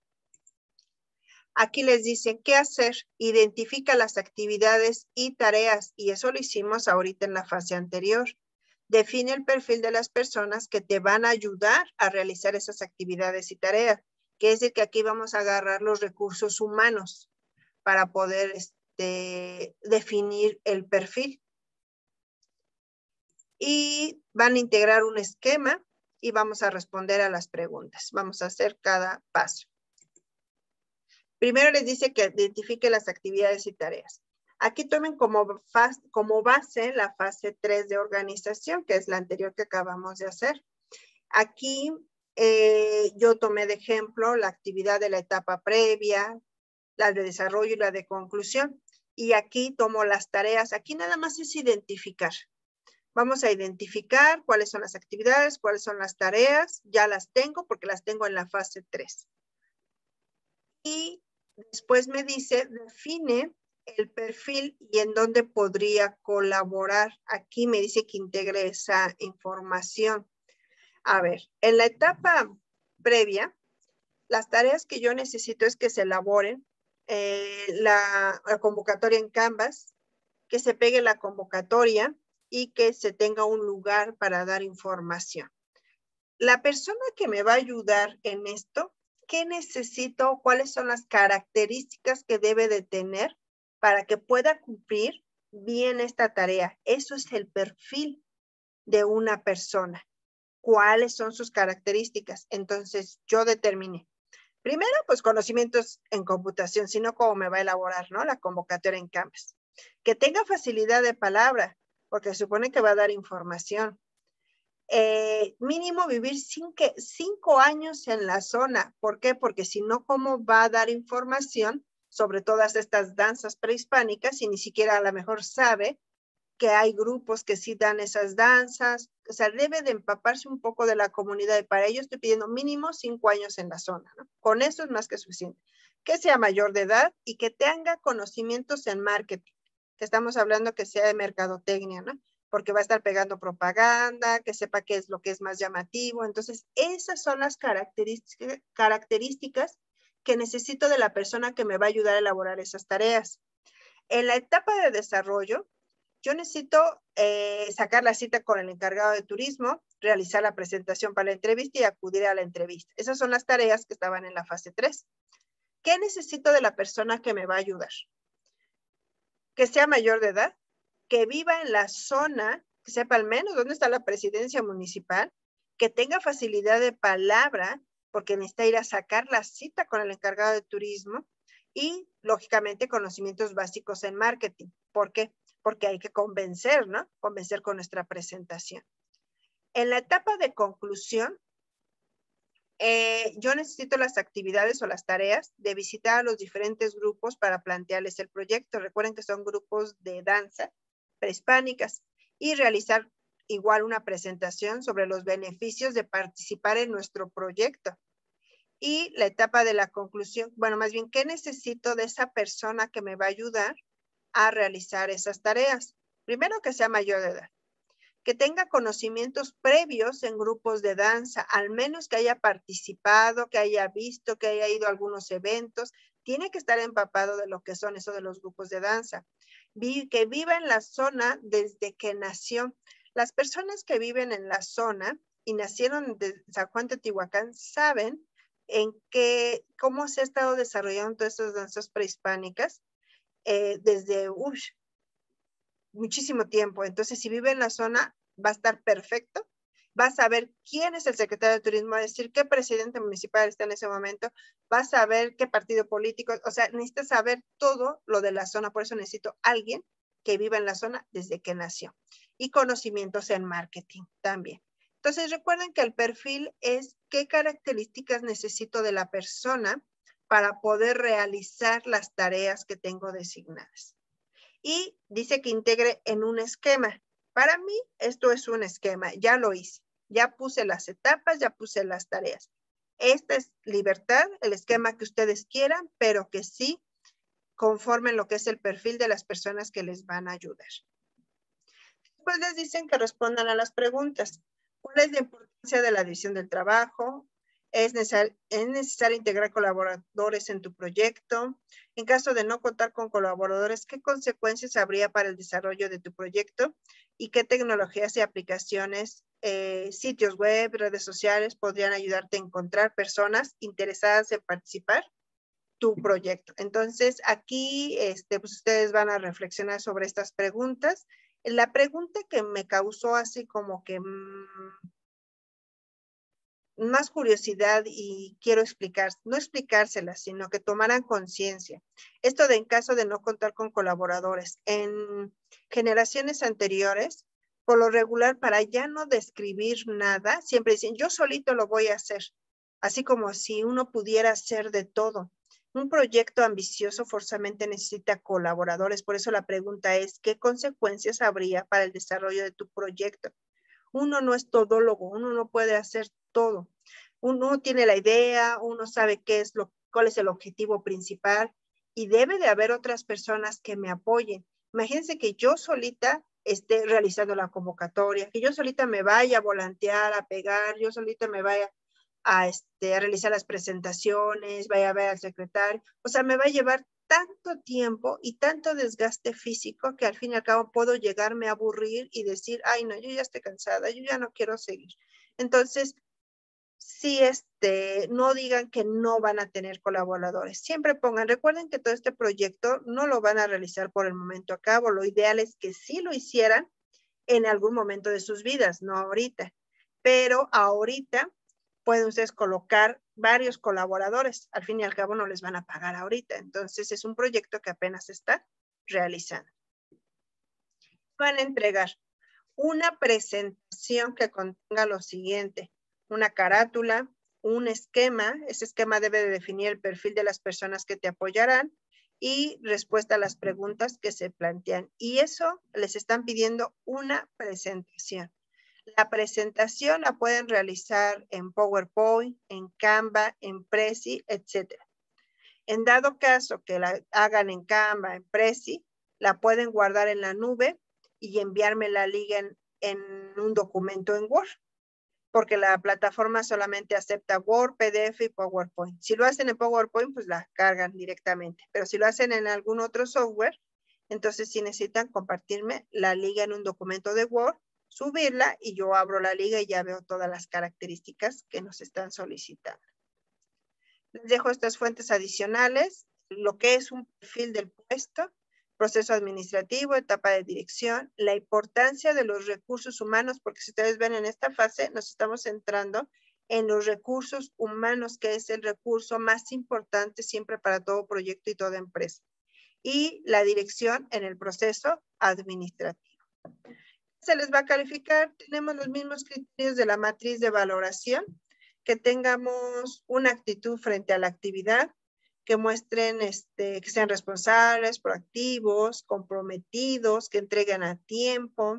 Aquí les dicen qué hacer. Identifica las actividades y tareas, y eso lo hicimos ahorita en la fase anterior. Define el perfil de las personas que te van a ayudar a realizar esas actividades y tareas. Quiere decir que aquí vamos a agarrar los recursos humanos para poder este, definir el perfil. y van a integrar un esquema y vamos a responder a las preguntas. Vamos a hacer cada paso. Primero les dice que identifique las actividades y tareas. Aquí tomen como, fase, como base la fase tres de organización, que es la anterior que acabamos de hacer. Aquí eh, yo tomé de ejemplo la actividad de la etapa previa, la de desarrollo y la de conclusión. Y aquí tomo las tareas. Aquí nada más es identificar. Vamos a identificar cuáles son las actividades, cuáles son las tareas. Ya las tengo porque las tengo en la fase tres. Y después me dice, define el perfil y en dónde podría colaborar. Aquí me dice que integre esa información. A ver, en la etapa previa, las tareas que yo necesito es que se elaboren eh, la, la convocatoria en Canvas, que se pegue la convocatoria y que se tenga un lugar para dar información. La persona que me va a ayudar en esto, ¿qué necesito? ¿Cuáles son las características que debe de tener para que pueda cumplir bien esta tarea? Eso es el perfil de una persona. ¿Cuáles son sus características? Entonces, yo determiné. Primero, pues conocimientos en computación, sino cómo me va a elaborar, ¿no? La convocatoria en Canvas. Que tenga facilidad de palabra, porque se supone que va a dar información. Eh, mínimo vivir cinco, cinco años en la zona. ¿Por qué? Porque si no, ¿cómo va a dar información sobre todas estas danzas prehispánicas si ni siquiera a lo mejor sabe que hay grupos que sí dan esas danzas? O sea, debe de empaparse un poco de la comunidad y para ello estoy pidiendo mínimo cinco años en la zona, ¿no? Con eso es más que suficiente. Que sea mayor de edad y que tenga conocimientos en marketing, que estamos hablando que sea de mercadotecnia, ¿no? Porque va a estar pegando propaganda, que sepa qué es lo que es más llamativo. Entonces, esas son las características, características que necesito de la persona que me va a ayudar a elaborar esas tareas. En la etapa de desarrollo, yo necesito eh, sacar la cita con el encargado de turismo, realizar la presentación para la entrevista y acudir a la entrevista. Esas son las tareas que estaban en la fase tres. ¿Qué necesito de la persona que me va a ayudar? Que sea mayor de edad, que viva en la zona, que sepa al menos dónde está la presidencia municipal, que tenga facilidad de palabra, porque necesita ir a sacar la cita con el encargado de turismo y, lógicamente, conocimientos básicos en marketing. ¿Por qué? Porque hay que convencer, ¿no? Convencer con nuestra presentación. En la etapa de conclusión, eh, yo necesito las actividades o las tareas de visitar a los diferentes grupos para plantearles el proyecto. Recuerden que son grupos de danza prehispánicas y realizar igual una presentación sobre los beneficios de participar en nuestro proyecto. Y la etapa de la conclusión, bueno, más bien, ¿qué necesito de esa persona que me va a ayudar a realizar esas tareas? Primero, que sea mayor de edad, que tenga conocimientos previos en grupos de danza, al menos que haya participado, que haya visto, que haya ido a algunos eventos, tiene que estar empapado de lo que son eso de los grupos de danza. Que viva en la zona desde que nació. Las personas que viven en la zona y nacieron de San Juan Teotihuacán saben en qué, cómo se ha estado desarrollando todas estas danzas prehispánicas eh, desde uy, muchísimo tiempo. Entonces, si vive en la zona, va a estar perfecto. Va a saber quién es el secretario de turismo, va a decir qué presidente municipal está en ese momento, va a saber qué partido político, o sea, necesita saber todo lo de la zona. Por eso necesito a alguien que viva en la zona desde que nació. Y conocimientos en marketing también. Entonces, recuerden que el perfil es qué características necesito de la persona para poder realizar las tareas que tengo designadas. Y dice que integre en un esquema. Para mí, esto es un esquema. Ya lo hice. Ya puse las etapas, ya puse las tareas. Esta es libertad, el esquema que ustedes quieran, pero que sí conformen lo que es el perfil de las personas que les van a ayudar. Después les dicen que respondan a las preguntas. ¿Cuál es la importancia de la división del trabajo? ¿Es necesario, ¿Es necesario integrar colaboradores en tu proyecto? En caso de no contar con colaboradores, ¿qué consecuencias habría para el desarrollo de tu proyecto? ¿Y qué tecnologías y aplicaciones, eh, sitios web, redes sociales podrían ayudarte a encontrar personas interesadas en participar tu proyecto? Entonces, aquí este, pues ustedes van a reflexionar sobre estas preguntas La pregunta que me causó así como que mmm, más curiosidad y quiero explicar, no explicársela, sino que tomaran conciencia. Esto de en caso de no contar con colaboradores. En generaciones anteriores, por lo regular, para ya no describir nada, siempre dicen, yo solito lo voy a hacer. Así como si uno pudiera hacer de todo. Un proyecto ambicioso forzosamente necesita colaboradores. Por eso la pregunta es, ¿qué consecuencias habría para el desarrollo de tu proyecto? Uno no es todólogo, uno no puede hacer todo. Uno tiene la idea, uno sabe qué es lo, cuál es el objetivo principal y debe de haber otras personas que me apoyen. Imagínense que yo solita esté realizando la convocatoria, que yo solita me vaya a volantear, a pegar, yo solita me vaya a, este, a realizar las presentaciones, vaya a ver al secretario. O sea, me va a llevar tanto tiempo y tanto desgaste físico que al fin y al cabo puedo llegarme a aburrir y decir, ay no, yo ya estoy cansada, yo ya no quiero seguir. Entonces, sí, este, no digan que no van a tener colaboradores. Siempre pongan, recuerden que todo este proyecto no lo van a realizar por el momento a cabo. Lo ideal es que sí lo hicieran en algún momento de sus vidas, no ahorita. Pero ahorita pueden ustedes colocar varios colaboradores. Al fin y al cabo no les van a pagar ahorita. Entonces es un proyecto que apenas se está realizando. Van a entregar una presentación que contenga lo siguiente: una carátula, un esquema. Ese esquema debe de definir el perfil de las personas que te apoyarán y respuesta a las preguntas que se plantean. Y eso les están pidiendo una presentación. La presentación la pueden realizar en PowerPoint, en Canva, en Prezi, etcétera. En dado caso que la hagan en Canva, en Prezi, la pueden guardar en la nube y enviarme la liga en, en un documento en Word, porque la plataforma solamente acepta Word, P D F y PowerPoint. Si lo hacen en PowerPoint, pues la cargan directamente, pero si lo hacen en algún otro software, entonces sí necesitan compartirme la liga en un documento de Word, subirla y yo abro la liga y ya veo todas las características que nos están solicitando. Les dejo estas fuentes adicionales, lo que es un perfil del puesto, proceso administrativo, etapa de dirección, la importancia de los recursos humanos, porque si ustedes ven en esta fase, nos estamos centrando en los recursos humanos, que es el recurso más importante siempre para todo proyecto y toda empresa. Y la dirección en el proceso administrativo. Se les va a calificar, tenemos los mismos criterios de la matriz de valoración, que tengamos una actitud frente a la actividad, que muestren, este, que sean responsables, proactivos, comprometidos, que entreguen a tiempo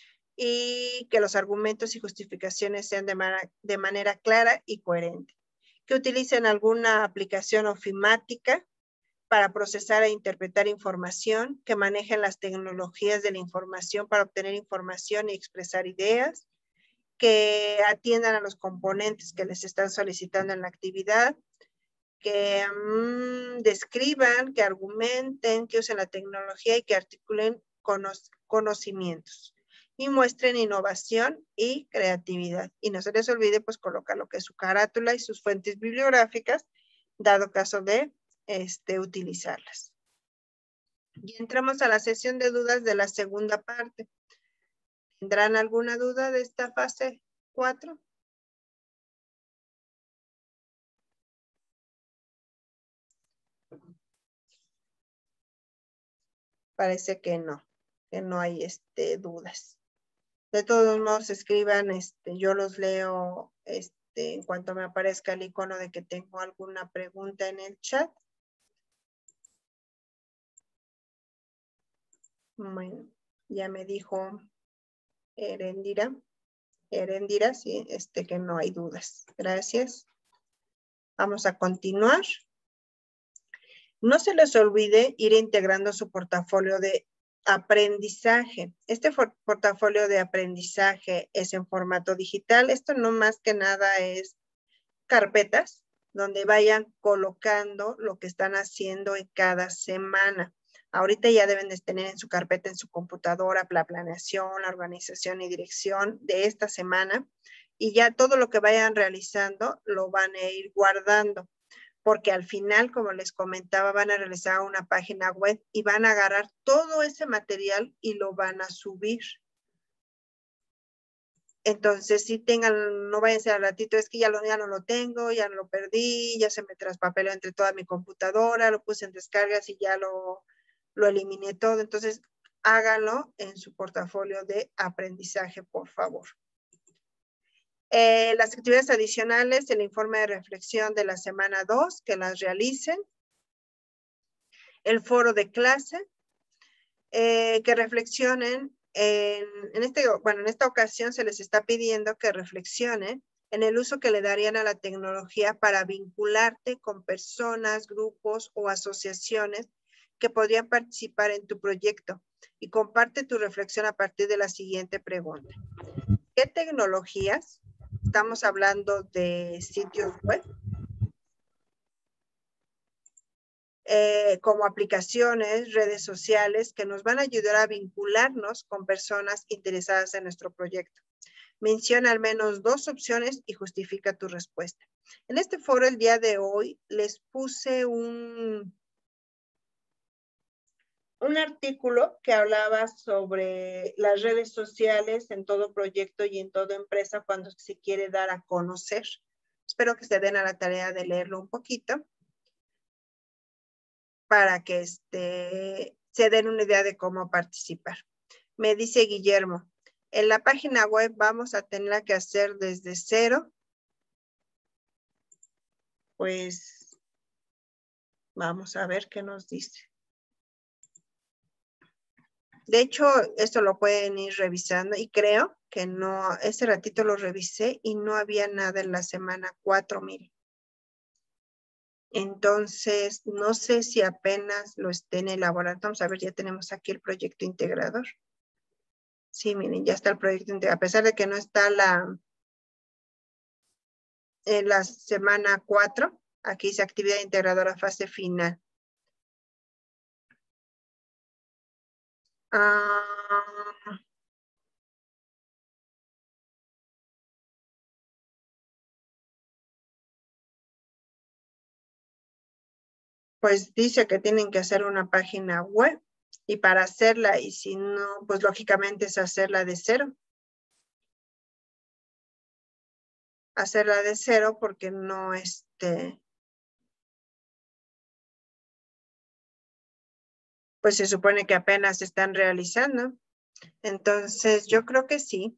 y que los argumentos y justificaciones sean de, ma de manera clara y coherente. Que utilicen alguna aplicación ofimática para procesar e interpretar información, que manejen las tecnologías de la información para obtener información y expresar ideas, que atiendan a los componentes que les están solicitando en la actividad, que mmm, describan, que argumenten, que usen la tecnología y que articulen cono conocimientos y muestren innovación y creatividad. Y no se les olvide pues colocar lo que es su carátula y sus fuentes bibliográficas, dado caso de este, utilizarlas. Y entramos a la sesión de dudas de la segunda parte. ¿Tendrán alguna duda de esta fase cuatro? Parece que no, que no hay este, dudas. De todos modos, escriban, este, yo los leo este, en cuanto me aparezca el icono de que tengo alguna pregunta en el chat. Bueno, ya me dijo Erendira, Erendira, sí, este, que no hay dudas. Gracias. Vamos a continuar. No se les olvide ir integrando su portafolio de aprendizaje. Este portafolio de aprendizaje es en formato digital. Esto no más que nada es carpetas donde vayan colocando lo que están haciendo en cada semana. Ahorita ya deben de tener en su carpeta, en su computadora, la planeación, la organización y dirección de esta semana. Y ya todo lo que vayan realizando lo van a ir guardando. porque al final, como les comentaba, van a realizar una página web y van a agarrar todo ese material y lo van a subir. Entonces, si tengan, no vayan a ser al ratito, es que ya, lo, ya no lo tengo, ya no lo perdí, ya se me traspapeló entre toda mi computadora, lo puse en descargas y ya lo, lo eliminé todo. Entonces, háganlo en su portafolio de aprendizaje, por favor. Eh, las actividades adicionales, el informe de reflexión de la semana dos, que las realicen. El foro de clase, eh, que reflexionen. En, en, este, bueno, en esta ocasión se les está pidiendo que reflexionen en el uso que le darían a la tecnología para vincularte con personas, grupos o asociaciones que podrían participar en tu proyecto. Y comparte tu reflexión a partir de la siguiente pregunta. ¿Qué tecnologías? Estamos hablando de sitios web. Eh, como aplicaciones, redes sociales que nos van a ayudar a vincularnos con personas interesadas en nuestro proyecto. Menciona al menos dos opciones y justifica tu respuesta. En este foro el día de hoy les puse un, un artículo que hablaba sobre las redes sociales en todo proyecto y en toda empresa cuando se quiere dar a conocer. Espero que se den a la tarea de leerlo un poquito, para que este, se den una idea de cómo participar. Me dice Guillermo, en la página web vamos a tener que hacer desde cero. Pues vamos a ver qué nos dice. De hecho, esto lo pueden ir revisando y creo que no, ese ratito lo revisé y no había nada en la semana cuatro mil. Entonces, no sé si apenas lo estén elaborando. Vamos a ver, ya tenemos aquí el proyecto integrador. Sí, miren, ya está el proyecto integrador. A pesar de que no está la, en la semana cuatro, aquí dice actividad integradora fase final. Ah, pues dice que tienen que hacer una página web y para hacerla, y si no, pues lógicamente es hacerla de cero. Hacerla de cero porque no, este, pues se supone que apenas están realizando. Entonces, yo creo que sí.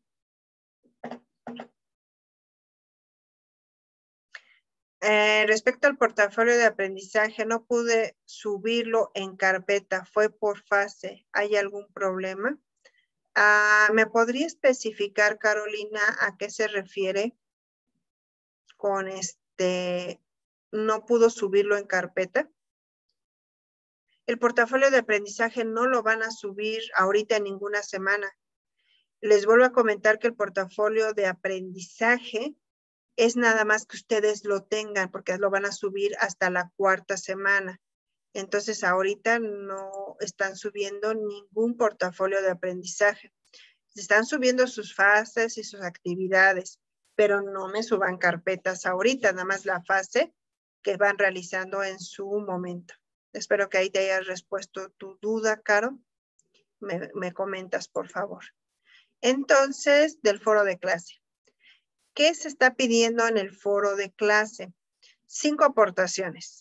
Eh, respecto al portafolio de aprendizaje, no pude subirlo en carpeta, fue por fase. ¿Hay algún problema? Ah, ¿me podría especificar, Carolina, a qué se refiere con este, no pudo subirlo en carpeta? El portafolio de aprendizaje no lo van a subir ahorita en ninguna semana. Les vuelvo a comentar que el portafolio de aprendizaje es nada más que ustedes lo tengan porque lo van a subir hasta la cuarta semana. Entonces ahorita no están subiendo ningún portafolio de aprendizaje. Están subiendo sus fases y sus actividades, pero no me suban carpetas ahorita, nada más la fase que van realizando en su momento. Espero que ahí te hayas respuesto tu duda, Caro. Me, me comentas, por favor. Entonces, del foro de clase. ¿Qué se está pidiendo en el foro de clase? Cinco aportaciones.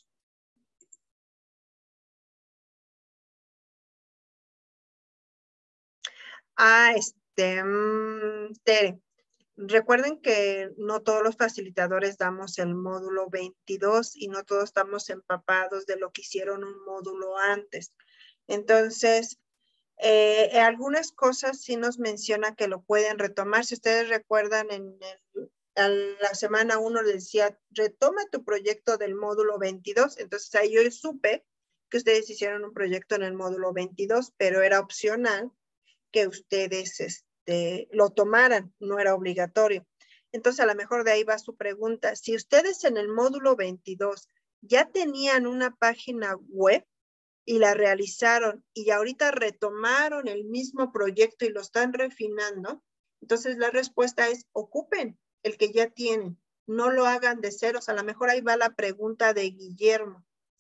Ah, este, mmm, Tere, recuerden que no todos los facilitadores damos el módulo veintidós y no todos estamos empapados de lo que hicieron un módulo antes. Entonces, eh, algunas cosas sí nos menciona que lo pueden retomar. Si ustedes recuerdan, en, el, en la semana uno les decía, retoma tu proyecto del módulo veintidós. Entonces, ahí yo supe que ustedes hicieron un proyecto en el módulo veintidós, pero era opcional que ustedes este, lo tomaran, no era obligatorio. Entonces, a lo mejor de ahí va su pregunta. Si ustedes en el módulo veintidós ya tenían una página web y la realizaron y ahorita retomaron el mismo proyecto y lo están refinando, entonces la respuesta es ocupen el que ya tienen. no lo hagan de ceros. A lo mejor ahí va la pregunta de Guillermo,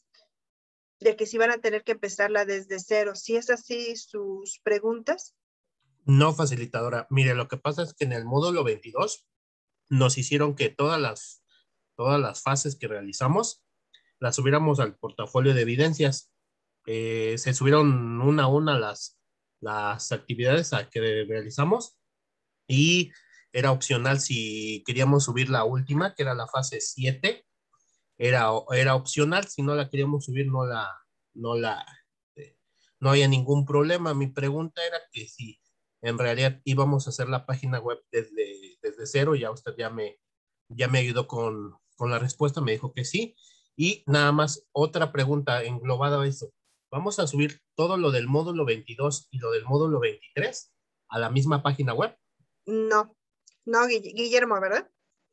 de que si van a tener que empezarla desde cero. ¿Sí es así sus preguntas? No, facilitadora. Mire, lo que pasa es que en el módulo veintidós nos hicieron que todas las, todas las fases que realizamos las subiéramos al portafolio de evidencias. Eh, se subieron una a una las, las actividades a que realizamos y era opcional si queríamos subir la última, que era la fase siete, era, era opcional, si no la queríamos subir no la, no la, eh, no había ningún problema. Mi pregunta era que si en realidad íbamos a hacer la página web desde, desde cero, ya usted ya me, ya me ayudó con, con la respuesta, me dijo que sí. Y nada más, otra pregunta englobada a eso. ¿Vamos a subir todo lo del módulo veintidós y lo del módulo veintitrés a la misma página web? No, no, Guillermo, ¿verdad?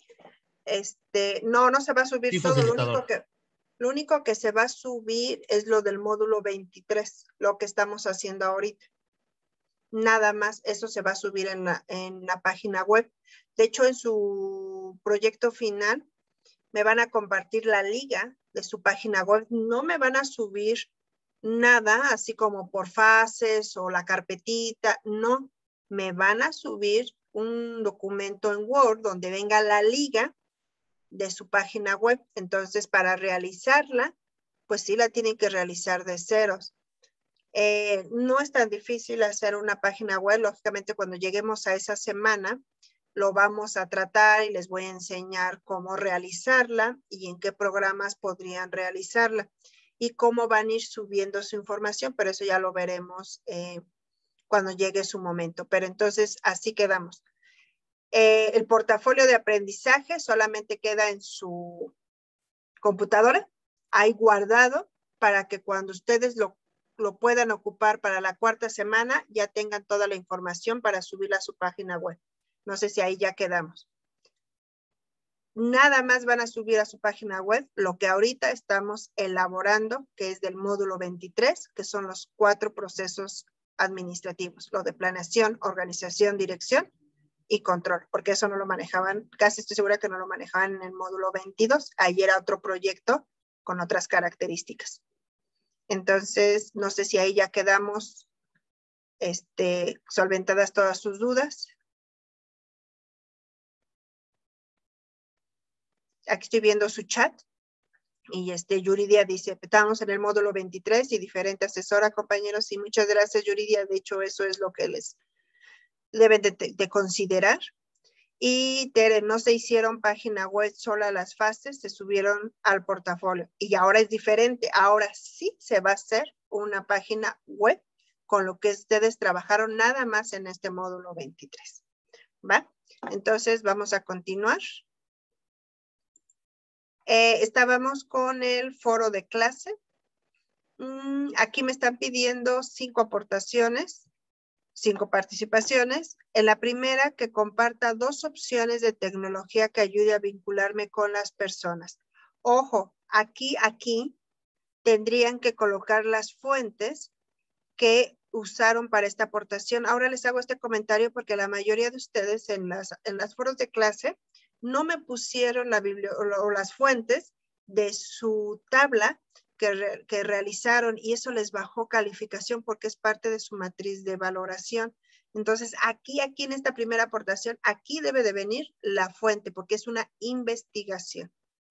Este, no, no se va a subir Sí, todo. Lo único facilitador. que, lo único que se va a subir es lo del módulo veintitrés, lo que estamos haciendo ahorita. Nada más, eso se va a subir en la, en la página web. De hecho, en su proyecto final, me van a compartir la liga de su página web. No me van a subir nada, así como por fases o la carpetita. No, me van a subir un documento en Word donde venga la liga de su página web. Entonces, para realizarla, pues sí la tienen que realizar de ceros. Eh, no es tan difícil hacer una página web. Lógicamente, cuando lleguemos a esa semana, lo vamos a tratar y les voy a enseñar cómo realizarla y en qué programas podrían realizarla y cómo van a ir subiendo su información, pero eso ya lo veremos eh, cuando llegue su momento. Pero entonces, así quedamos. Eh, el portafolio de aprendizaje solamente queda en su computadora, ahí guardado, para que cuando ustedes lo, lo puedan ocupar para la cuarta semana, ya tengan toda la información para subirla a su página web. No sé si ahí ya quedamos. Nada más van a subir a su página web lo que ahorita estamos elaborando, que es del módulo veintitrés, que son los cuatro procesos administrativos, lo de planeación, organización, dirección y control, porque eso no lo manejaban, casi estoy segura que no lo manejaban en el módulo veintidós, ahí era otro proyecto con otras características. Entonces, no sé si ahí ya quedamos este, solventadas todas sus dudas. Aquí estoy viendo su chat y este, Yuridia dice, estamos en el módulo veintitrés y diferente asesora, compañeros, y muchas gracias, Yuridia. De hecho, eso es lo que les deben de, de considerar. Y Tere, no se hicieron página web sola las fases, se subieron al portafolio. Y ahora es diferente, ahora sí se va a hacer una página web con lo que ustedes trabajaron nada más en este módulo veintitrés. ¿Va? Entonces vamos a continuar. Eh, estábamos con el foro de clase. Mm, aquí me están pidiendo cinco aportaciones. Cinco participaciones. En la primera, que comparta dos opciones de tecnología que ayude a vincularme con las personas. Ojo, aquí, aquí tendrían que colocar las fuentes que usaron para esta aportación. Ahora les hago este comentario porque la mayoría de ustedes en las, en las foros de clase no me pusieron la biblia o las fuentes de su tabla que, re, que realizaron y eso les bajó calificación porque es parte de su matriz de valoración. Entonces, aquí, aquí en esta primera aportación, aquí debe de venir la fuente porque es una investigación.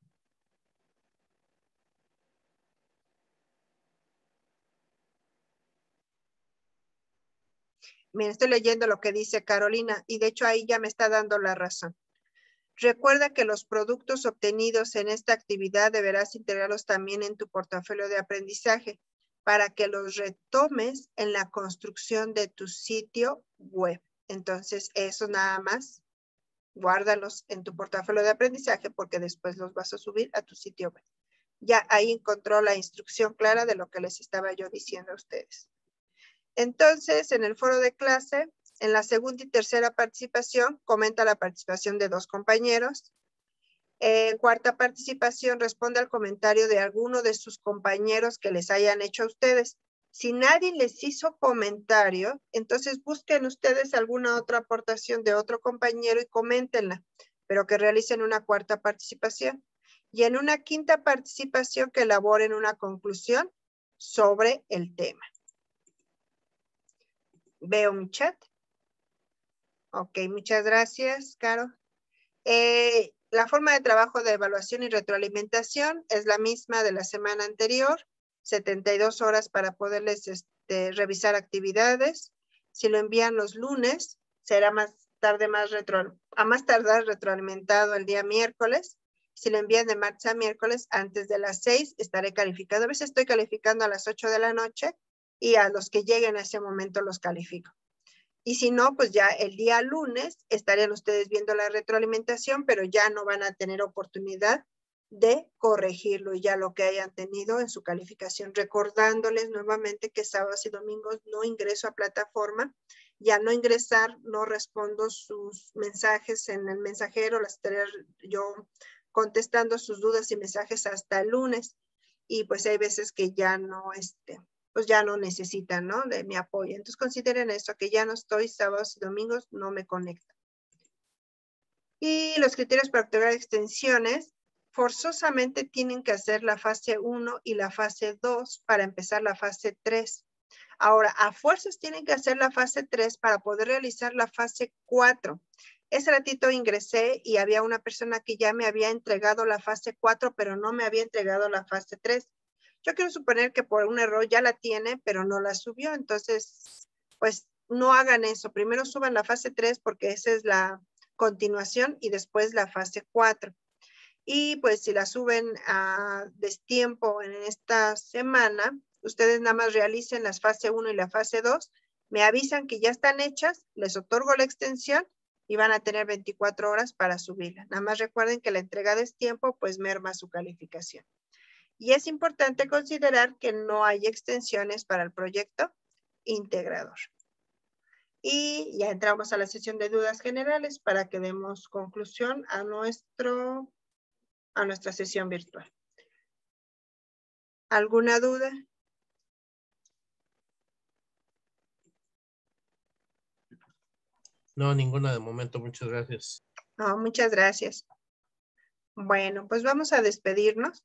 Miren, estoy leyendo lo que dice Carolina y de hecho ahí ya me está dando la razón. Recuerda que los productos obtenidos en esta actividad deberás integrarlos también en tu portafolio de aprendizaje para que los retomes en la construcción de tu sitio web. Entonces, eso nada más, guárdalos en tu portafolio de aprendizaje porque después los vas a subir a tu sitio web. Ya ahí encontró la instrucción clara de lo que les estaba yo diciendo a ustedes. Entonces, en el foro de clase, en la segunda y tercera participación, comenta la participación de dos compañeros. Eh, cuarta participación, responde al comentario de alguno de sus compañeros que les hayan hecho a ustedes. Si nadie les hizo comentario, entonces busquen ustedes alguna otra aportación de otro compañero y coméntenla. pero que realicen una cuarta participación. Y en una quinta participación que elaboren una conclusión sobre el tema. Veo mi chat. Ok, muchas gracias, Caro. Eh, la forma de trabajo de evaluación y retroalimentación es la misma de la semana anterior. setenta y dos horas para poderles este, revisar actividades. Si lo envían los lunes, será más tarde, más retro, a más tardar retroalimentado el día miércoles. Si lo envían de martes a miércoles, antes de las seis, estaré calificando. A veces estoy calificando a las ocho de la noche y a los que lleguen a ese momento los califico. Y si no, pues ya el día lunes estarían ustedes viendo la retroalimentación, pero ya no van a tener oportunidad de corregirlo ya lo que hayan tenido en su calificación. Recordándoles nuevamente que sábados y domingos no ingreso a plataforma. Ya no ingresar, no respondo sus mensajes en el mensajero, las estaré yo contestando sus dudas y mensajes hasta el lunes. Y pues hay veces que ya no, este, pues ya no necesitan, ¿no? De mi apoyo. Entonces consideren esto, que ya no estoy sábados y domingos, no me conecto. Y los criterios para otorgar extensiones, forzosamente tienen que hacer la fase uno y la fase dos para empezar la fase tres. Ahora, a fuerzas tienen que hacer la fase tres para poder realizar la fase cuatro. Ese ratito ingresé y había una persona que ya me había entregado la fase cuatro, pero no me había entregado la fase tres. Yo quiero suponer que por un error ya la tiene, pero no la subió. Entonces, pues no hagan eso. Primero suban la fase tres porque esa es la continuación y después la fase cuatro. Y pues si la suben a destiempo en esta semana, ustedes nada más realicen las fase uno y la fase dos, me avisan que ya están hechas, les otorgo la extensión y van a tener veinticuatro horas para subirla. Nada más recuerden que la entrega a destiempo pues merma su calificación. Y es importante considerar que no hay extensiones para el proyecto integrador. Y ya entramos a la sesión de dudas generales para que demos conclusión a, nuestro, a nuestra sesión virtual. ¿Alguna duda? No, ninguna de momento. Muchas gracias. No, muchas gracias. Bueno, pues vamos a despedirnos.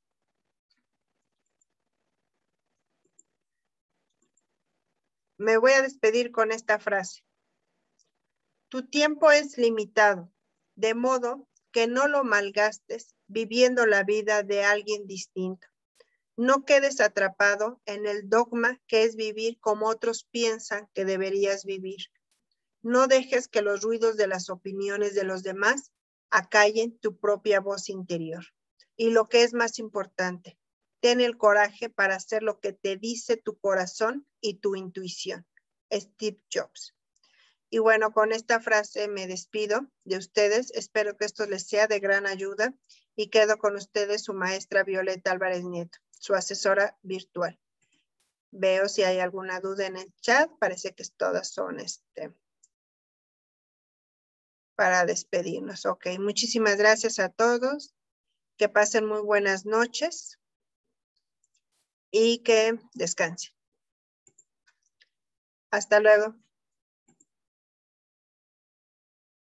Me voy a despedir con esta frase. Tu tiempo es limitado, de modo que no lo malgastes viviendo la vida de alguien distinto. No quedes atrapado en el dogma que es vivir como otros piensan que deberías vivir. No dejes que los ruidos de las opiniones de los demás acallen tu propia voz interior. Y lo que es más importante, ten el coraje para hacer lo que te dice tu corazón y tu intuición. Steve Jobs. Y bueno, con esta frase me despido de ustedes. Espero que esto les sea de gran ayuda y quedo con ustedes su maestra Violeta Álvarez Nieto, su asesora virtual. Veo si hay alguna duda en el chat. Parece que todas son este, para despedirnos. Ok, muchísimas gracias a todos. Que pasen muy buenas noches y que descansen. Hasta luego.